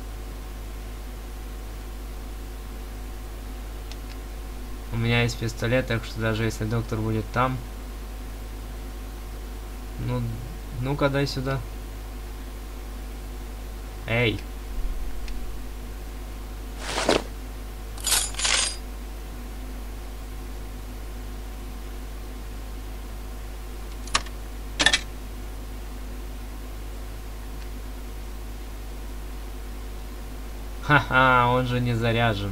У меня есть пистолет, так что даже если доктор будет там... Ну, ну-ка дай сюда. Эй. Ха-ха, он же не заряжен.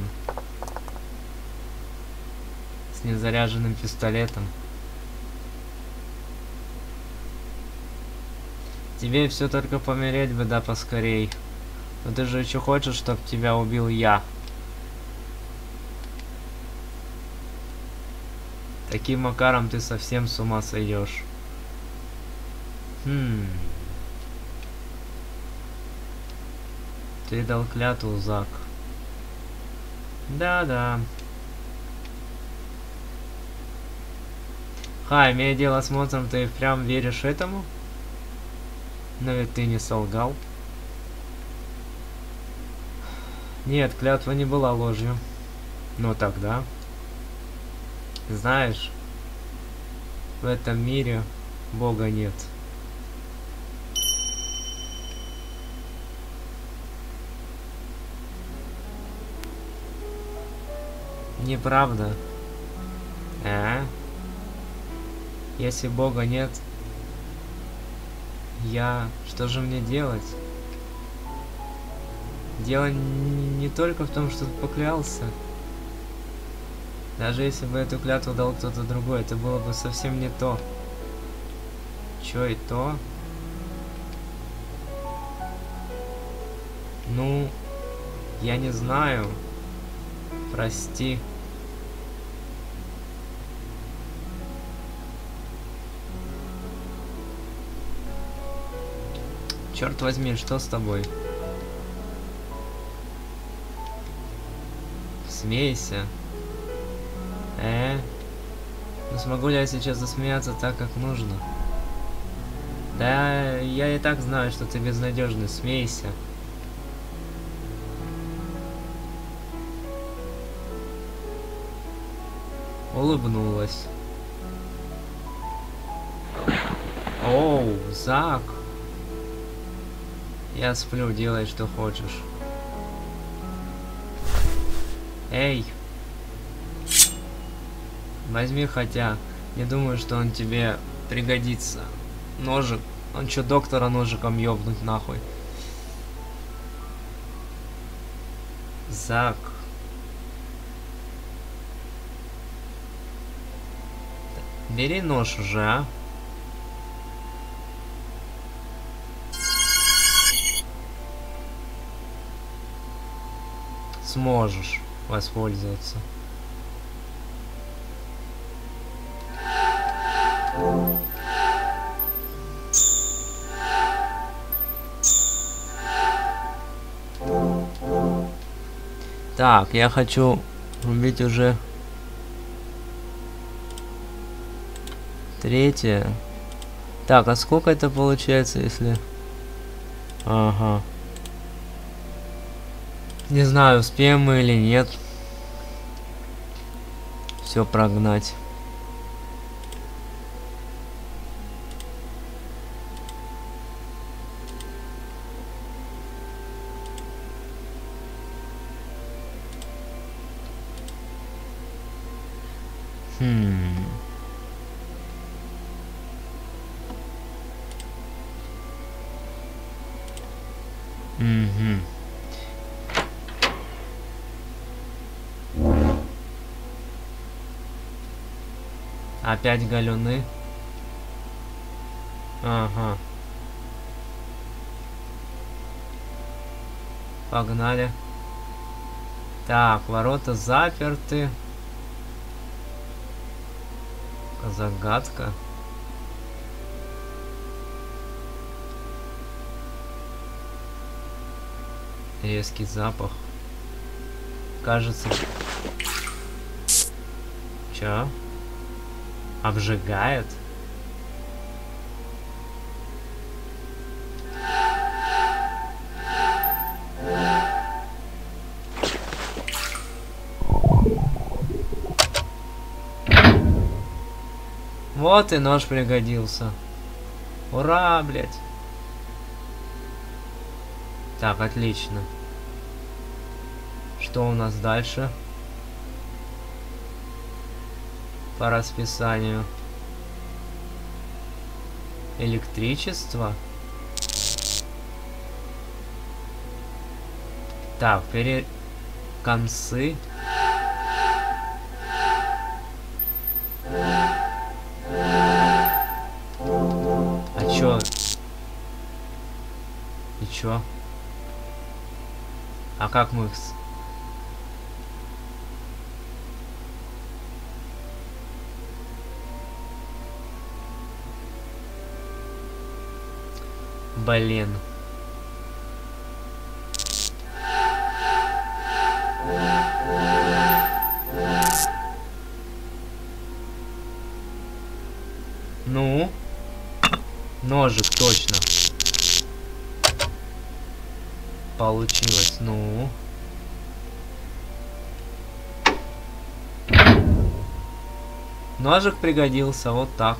С незаряженным пистолетом. Тебе все только помереть бы, да, поскорей. Но ты же еще хочешь, чтобы тебя убил я. Таким макаром ты совсем с ума сойдешь. Хм... Ты дал клятву, Зак. Да-да. Ха, имея дело с монстром, ты прям веришь этому? Но ведь ты не солгал. Нет, клятва не была ложью. Но тогда... Знаешь, в этом мире Бога нет. Неправда. А? Если Бога нет, я... Что же мне делать? Дело не только в том, что ты поклялся. Даже если бы эту клятву дал кто-то другой, это было бы совсем не то. Чё и то? Ну, я не знаю. Прости. Черт возьми, что с тобой? Смейся. Э? Ну смогу ли я сейчас засмеяться так, как нужно? Да, я и так знаю, что ты безнадежный, смейся. Улыбнулась. Оу, Зак. Я сплю, делай, что хочешь. Эй. Возьми, хотя не думаю, что он тебе пригодится. Ножик. Он что, доктора ножиком ёбнуть нахуй? Зак. Бери нож уже, а? Сможешь воспользоваться. Так, я хочу убить уже третье. Так, а сколько это получается, если... Ага. Не знаю, успеем мы или нет. Все прогнать. Хм. Угу. Опять галюны. Ага. Погнали. Так, ворота заперты. Загадка. Резкий запах. Кажется... Чё? Обжигает? Вот и нож пригодился. Ура, блядь. Так, отлично. Что у нас дальше? По расписанию. Электричество. Так, пере... концы. А чё? И чё? А как мы их... с- Блин. Ну? Ножик, точно. Получилось, ну. Ножик пригодился, вот так.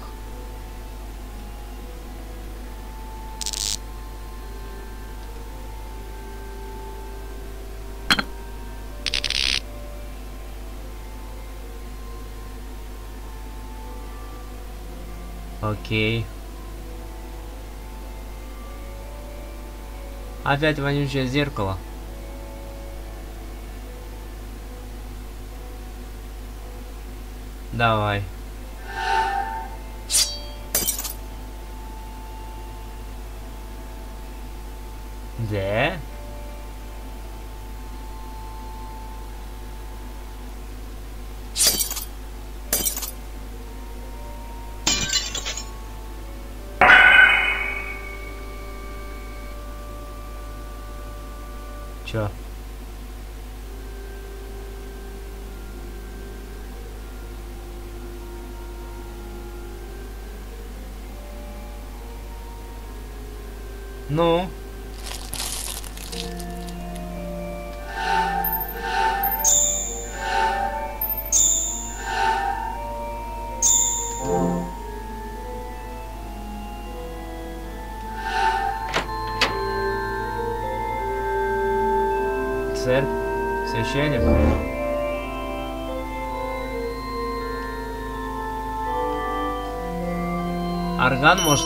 Окей. Опять вонючее зеркало. Давай. Да? Чё? Ну? Сэр, священник. Орган может...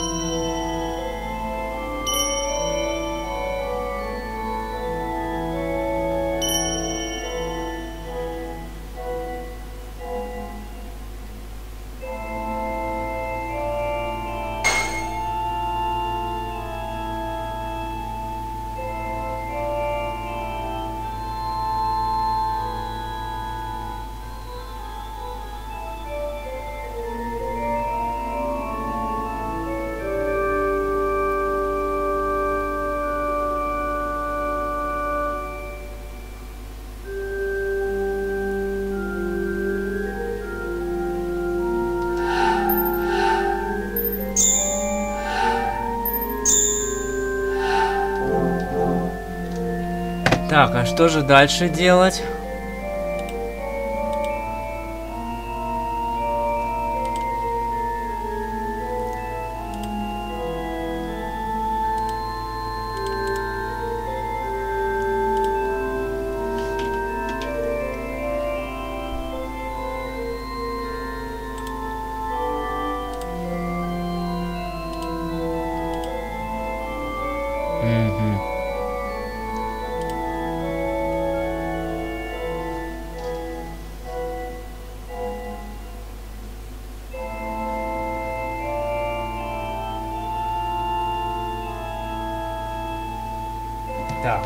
Так, а что же дальше делать? Угу. Так.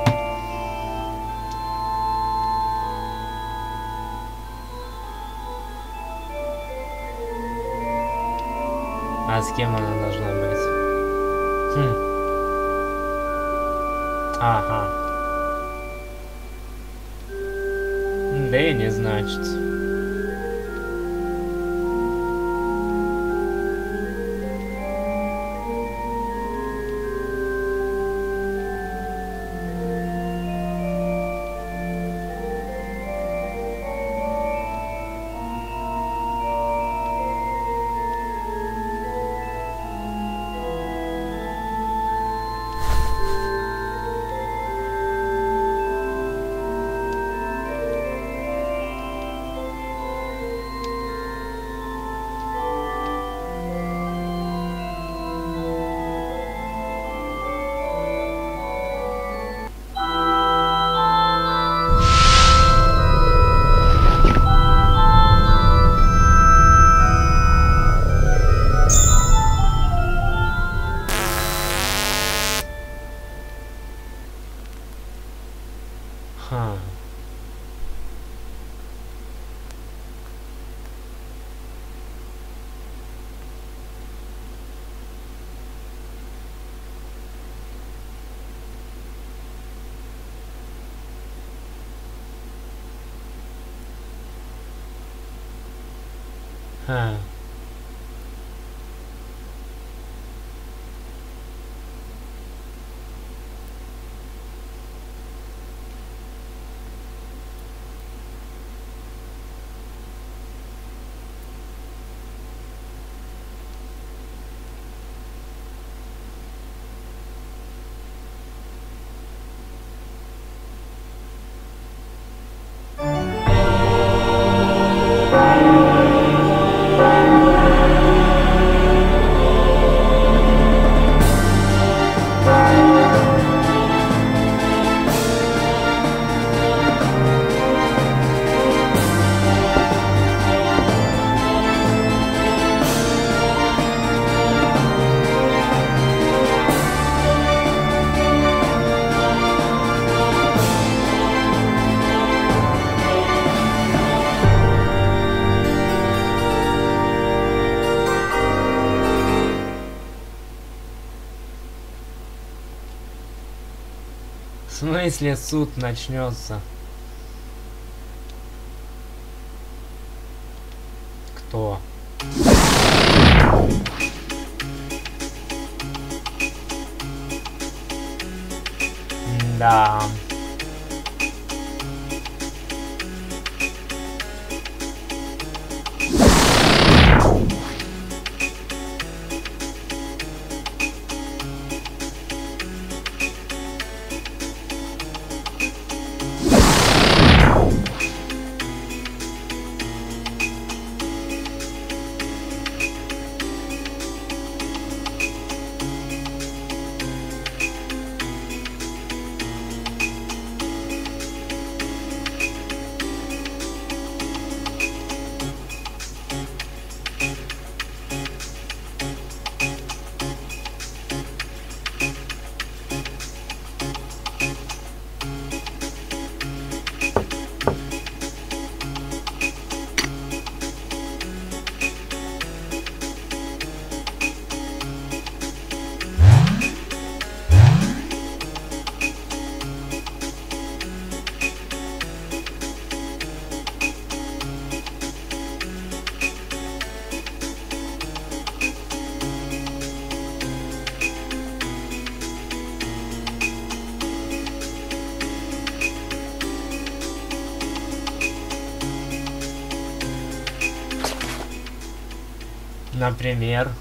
А с кем она должна быть? Хм. Ага. Да и не значит. Ха. Ха. В смысле суд начнется? Кто? Да. Например.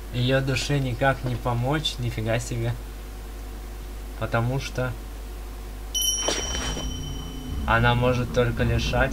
Ее душе никак не помочь, нифига себе. Потому что она может только лишать.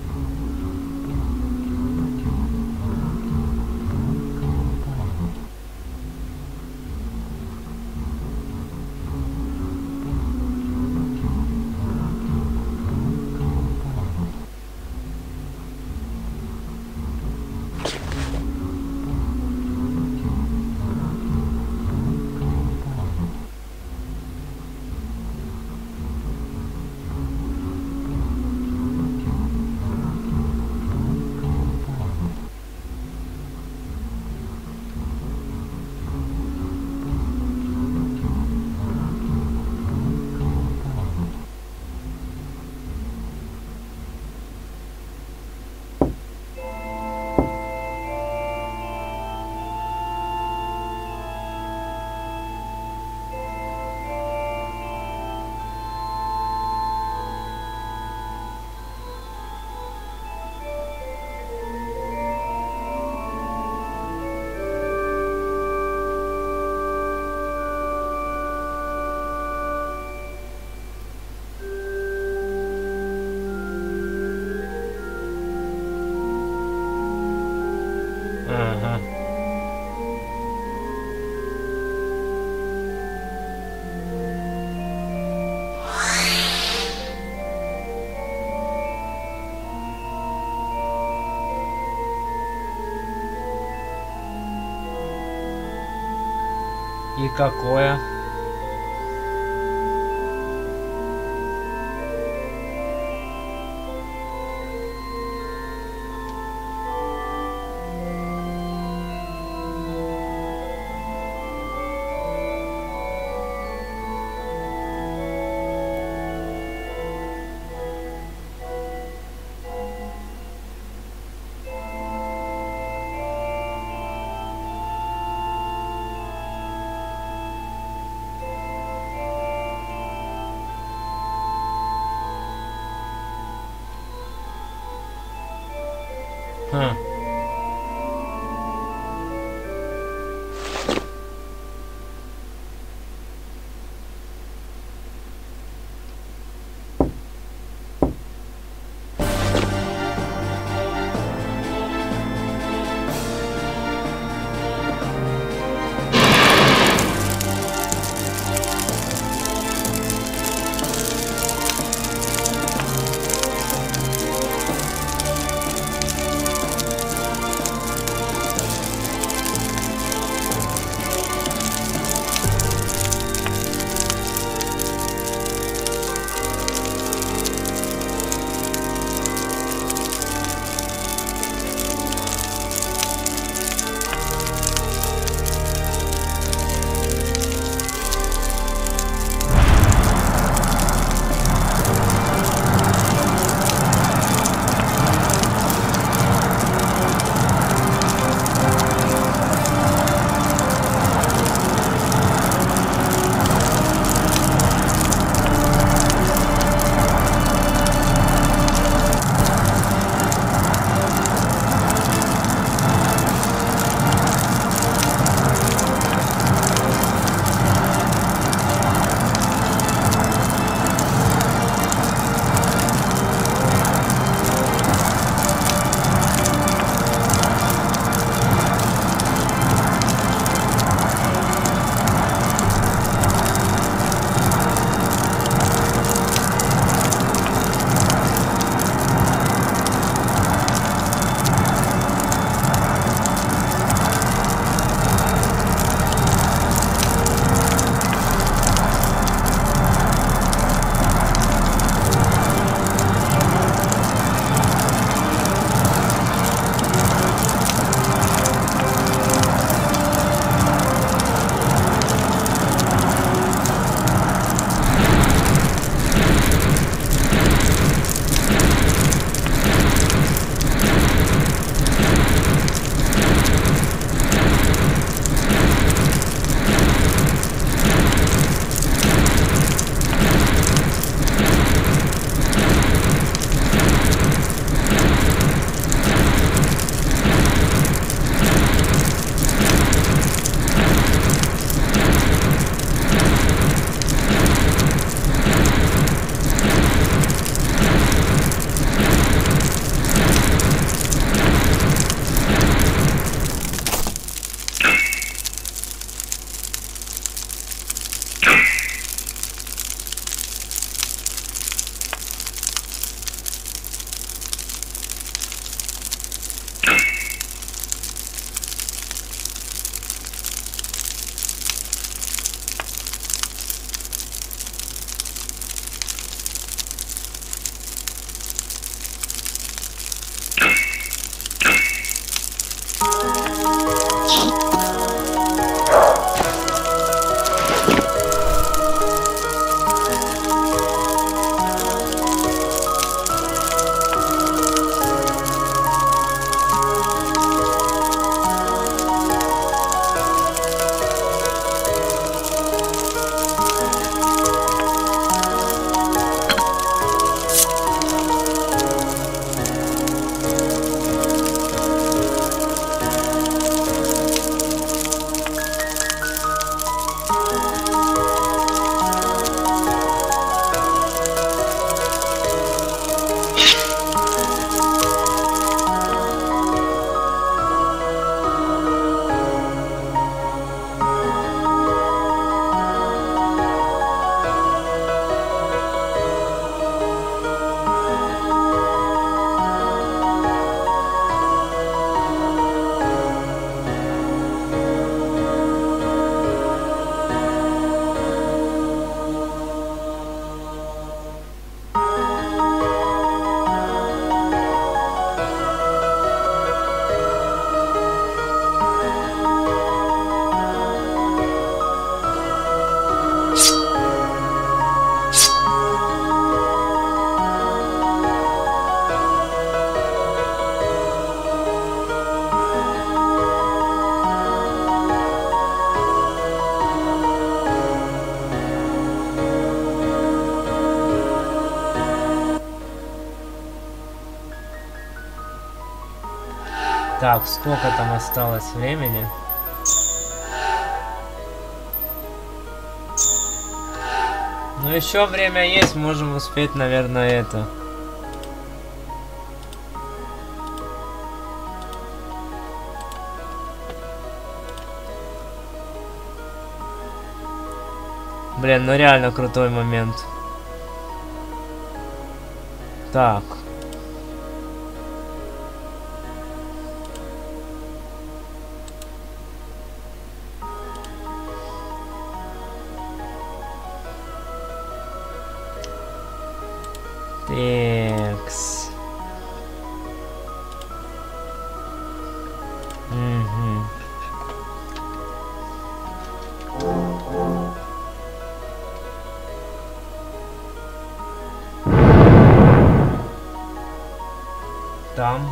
Ага. И какое? Хм. Так, сколько там осталось времени? Ну еще время есть, можем успеть, наверное, это. Блин, ну реально крутой момент. Так. Текс. Угу. Там.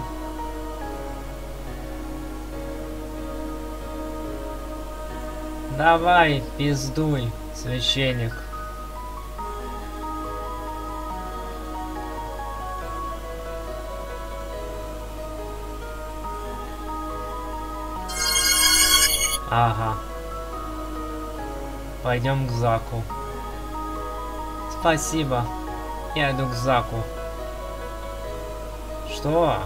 Давай, пиздуй, священник. Ага. Пойдем к Заку. Спасибо. Я иду к Заку. Что?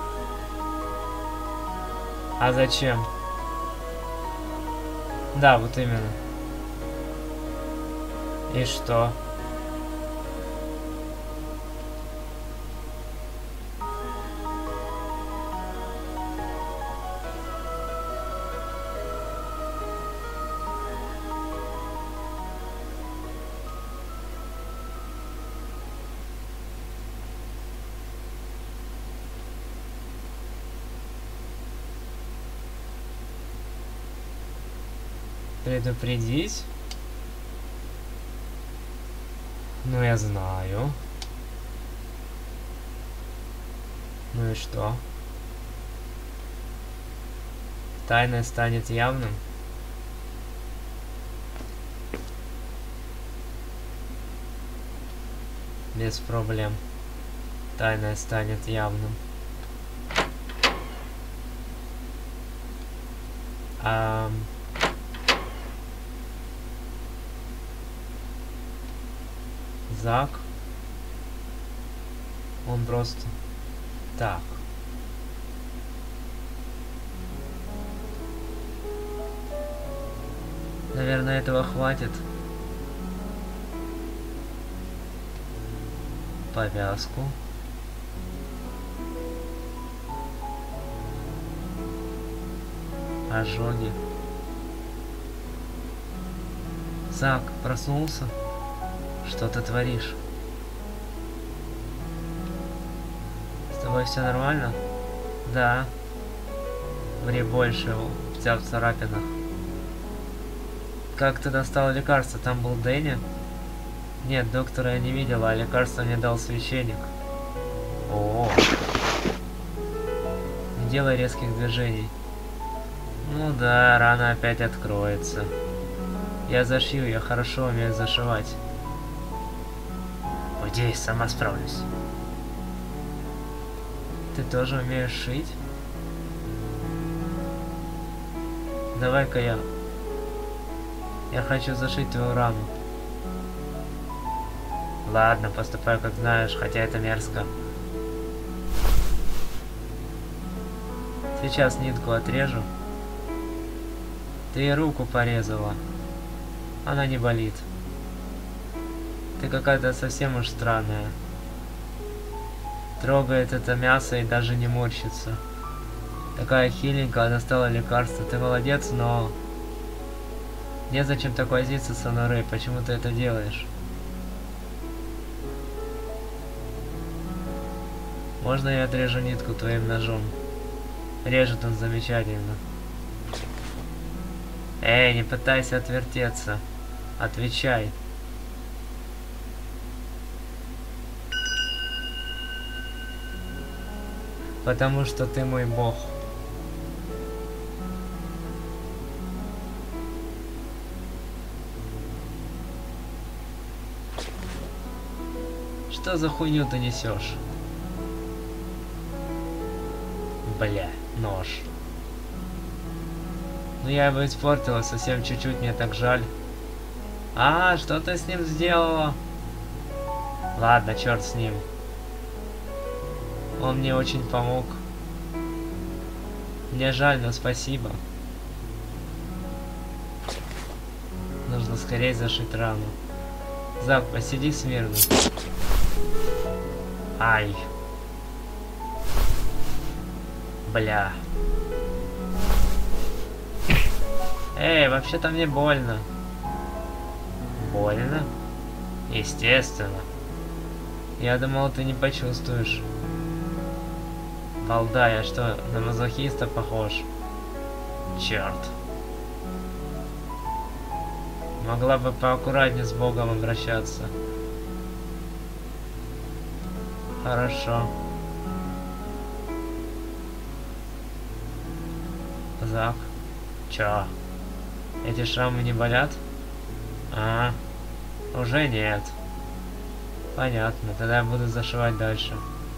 А зачем? Да, вот именно. И что? Предупредить? Ну, я знаю. Ну и что? Тайное станет явным? Без проблем. Тайное станет явным. А... Зак. Он просто... Так. Наверное, этого хватит. Повязку. Ожоги. Зак, проснулся? Что ты творишь? С тобой все нормально? Да. Ври больше, у тебя в царапинах. Как ты достал лекарство? Там был Дэнни? Нет, доктора я не видела, а лекарство мне дал священник. О, не делай резких движений. Ну да, рана опять откроется. Я зашью, я хорошо умею зашивать. Уйди, сама справлюсь. Ты тоже умеешь шить? Давай-ка я... Я хочу зашить твою рану. Ладно, поступай как знаешь, хотя это мерзко. Сейчас нитку отрежу. Ты ей руку порезала. Она не болит. Ты какая-то совсем уж странная. Трогает это мясо и даже не морщится. Такая хиленькая, достала лекарство. Ты молодец, но... Незачем так возиться со Норой. Почему ты это делаешь? Можно я отрежу нитку твоим ножом? Режет он замечательно. Эй, не пытайся отвертеться. Отвечай. Потому что ты мой бог. Что за хуйню ты несешь? Бля, нож. Ну я его испортила совсем чуть-чуть, мне так жаль. А, что ты с ним сделала? Ладно, черт с ним. Он мне очень помог. Мне жаль, но спасибо. Нужно скорее зашить рану. Зак, посиди смирно. Ай. Бля. Эй, вообще-то мне больно. Больно? Естественно. Я думал, ты не почувствуешь. Балда, я что, на мазохиста похож? Черт. Могла бы поаккуратнее с Богом обращаться. Хорошо. Зак. Чё? Эти шрамы не болят? А, уже нет. Понятно, тогда я буду зашивать дальше.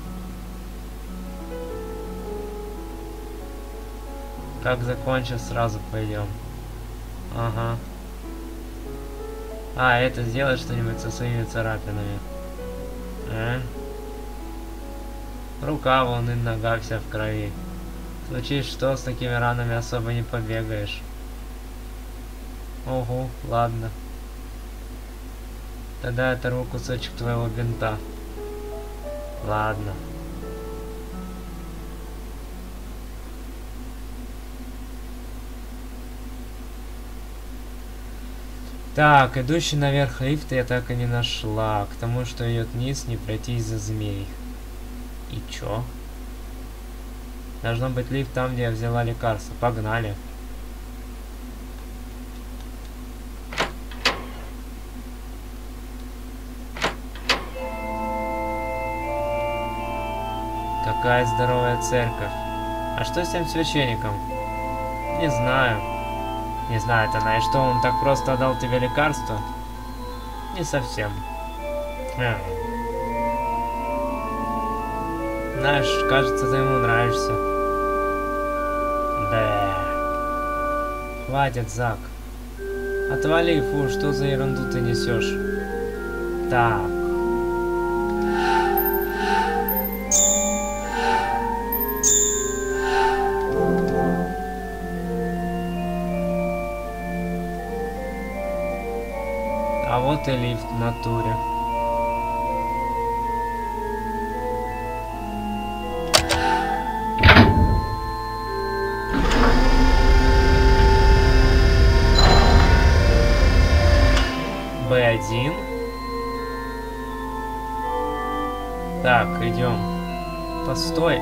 Как закончу, сразу пойдем. Ага. А, это сделать что-нибудь со своими царапинами. А? Рука вон и нога вся в крови. Случись что, с такими ранами особо не побегаешь. Ого, ладно. Тогда я оторву кусочек твоего бинта. Ладно. Так, идущий наверх лифта я так и не нашла. К тому, что идет вниз, не пройти из-за змей. И чё? Должно быть лифт там, где я взяла лекарство. Погнали. Какая здоровая церковь. А что с тем священником? Не знаю. Не знает она, и что, он так просто отдал тебе лекарство? Не совсем. Хм. Знаешь, кажется, ты ему нравишься. Да. Хватит, Зак. Отвали, фу, что за ерунду ты несешь? Так. А вот и лифт в натуре. бэ один. Так, идем. Постой.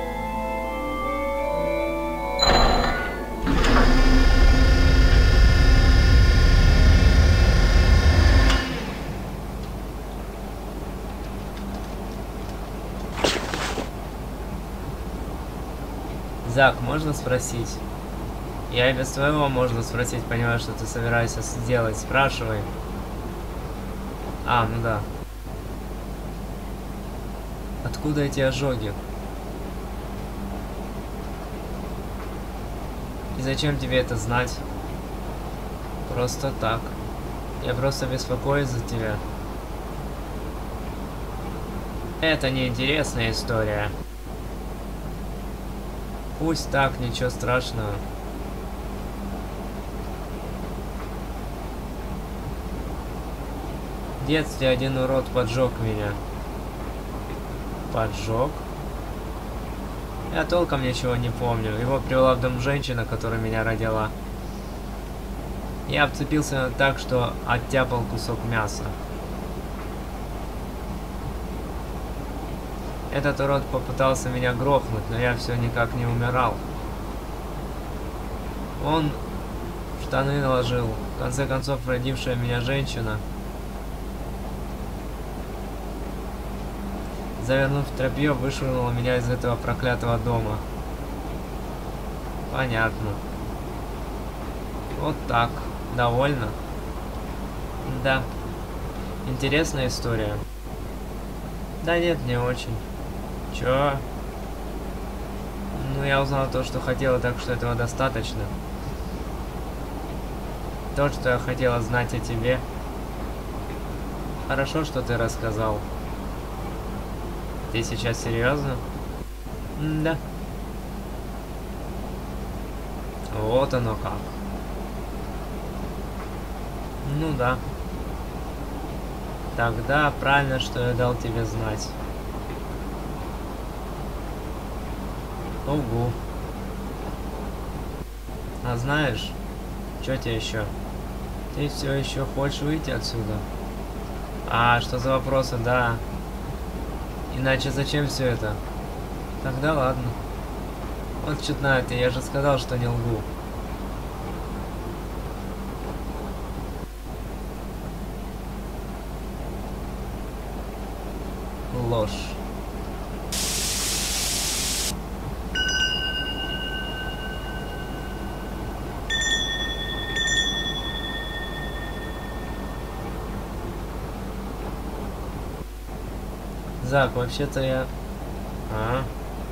Зак, можно спросить? Я и без твоего можно спросить, понимаю, что ты собираешься сделать. Спрашивай. А, ну да. Откуда эти ожоги? И зачем тебе это знать? Просто так. Я просто беспокоюсь за тебя. Это неинтересная история. Пусть так, ничего страшного. В детстве один урод поджег меня. Поджег? Я толком ничего не помню. Его привела в дом женщина, которая меня родила. Я обцепился так, что оттяпал кусок мяса. Этот урод попытался меня грохнуть, но я все никак не умирал. Он штаны наложил. В конце концов, родившая меня женщина, завернув в тряпье, вышвырнула меня из этого проклятого дома. Понятно. Вот так. Довольно? Да. Интересная история. Да нет, не очень. Чё? Ну, я узнал то, что хотела, так что этого достаточно. То, что я хотела знать о тебе. Хорошо, что ты рассказал. Ты сейчас серьезно? Да. Вот оно как. Ну да. Тогда правильно, что я дал тебе знать. Угу. А знаешь, что тебе еще? Ты все еще хочешь выйти отсюда? А, что за вопросы? Да. Иначе зачем все это? Тогда ладно. Вот чудно это, я же сказал, что не лгу. Ложь. Зак, вообще-то я... А?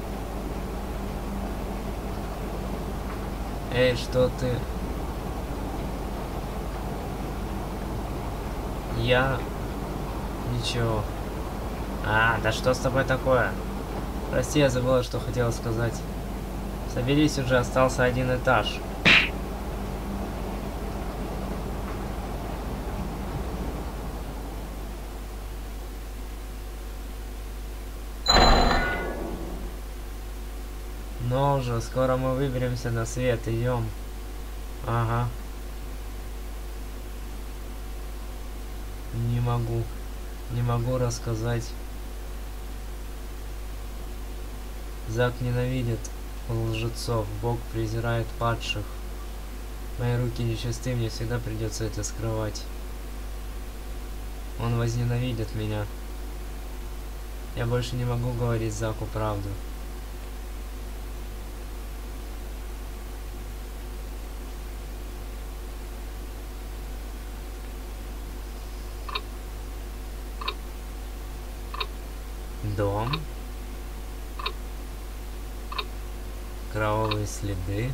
Эй, что ты... Я... Ничего. А, да что с тобой такое? Прости, я забыла, что хотела сказать. Соберись уже, остался один этаж. Но уже, скоро мы выберемся на свет, идем. Ага. Не могу. Не могу рассказать. Зак ненавидит лжецов, Бог презирает падших. Мои руки нечисты, мне всегда придется это скрывать. Он возненавидит меня. Я больше не могу говорить Заку правду. Дом. Кровавые следы.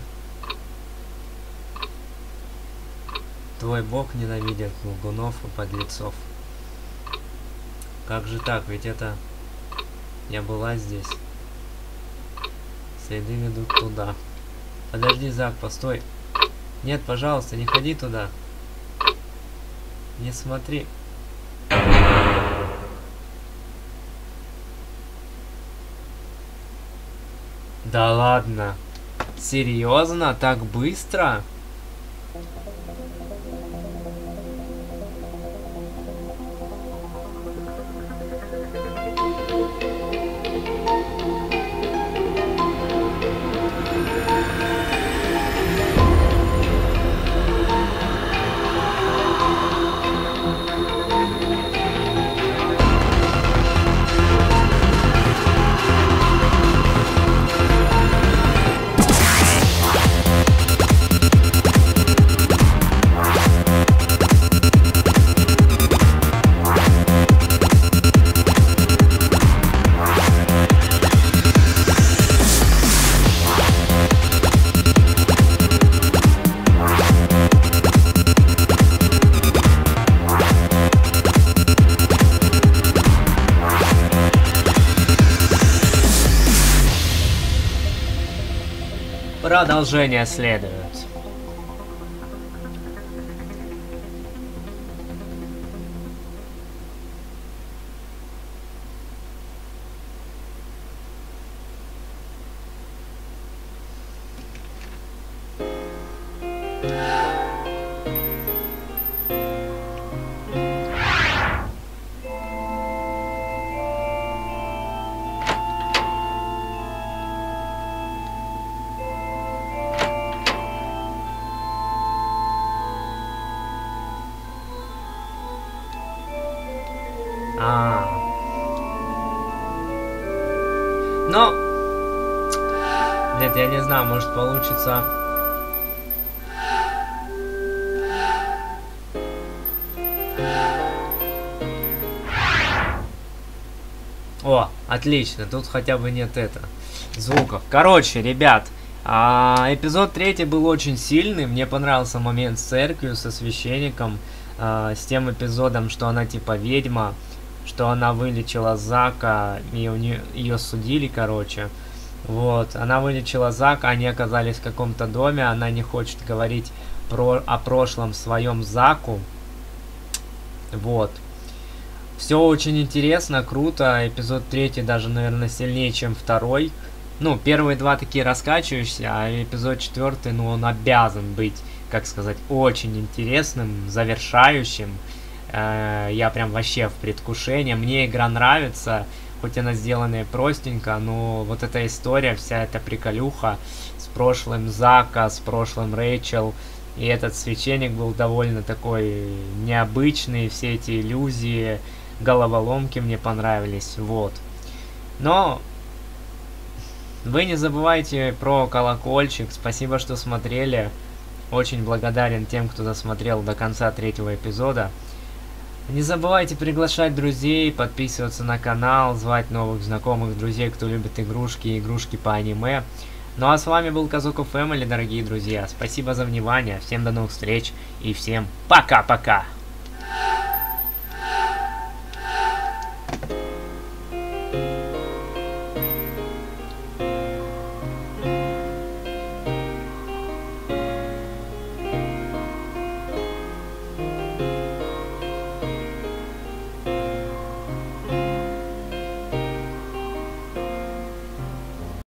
Твой бог ненавидит лгунов и подлецов. Как же так? Ведь это... Я была здесь. Следы ведут туда. Подожди, Зак, постой. Нет, пожалуйста, не ходи туда. Не смотри. Да ладно. Серьезно? Так быстро? Продолжение следует. А. Но... Нет, я не знаю, может получится... О, Отлично, тут хотя бы нет это звуков. Короче, ребят, а, эпизод третий был очень сильный. Мне понравился момент с церковью, со священником, а, с тем эпизодом, что она типа ведьма, что она вылечила Зака, и у нее, ее судили, короче. Вот, она вылечила Зака, они оказались в каком-то доме, она не хочет говорить про, о прошлом своем Заку. Вот. Все очень интересно, круто. Эпизод третий даже, наверное, сильнее, чем второй. Ну, первые два такие раскачивающиеся, а эпизод четвертый, ну, он обязан быть, как сказать, очень интересным, завершающим. Э, я прям вообще в предвкушении. Мне игра нравится, хоть она сделанная простенько, но вот эта история, вся эта приколюха с прошлым Зака, с прошлым Рэйчел, и этот священник был довольно такой необычный, все эти иллюзии, головоломки мне понравились, вот. Но вы не забывайте про колокольчик, спасибо, что смотрели. Очень благодарен тем, кто досмотрел до конца третьего эпизода. Не забывайте приглашать друзей, подписываться на канал, звать новых знакомых, друзей, кто любит игрушки и игрушки по аниме. Ну а с вами был Казуко Фэмили, дорогие друзья. Спасибо за внимание, всем до новых встреч и всем пока-пока!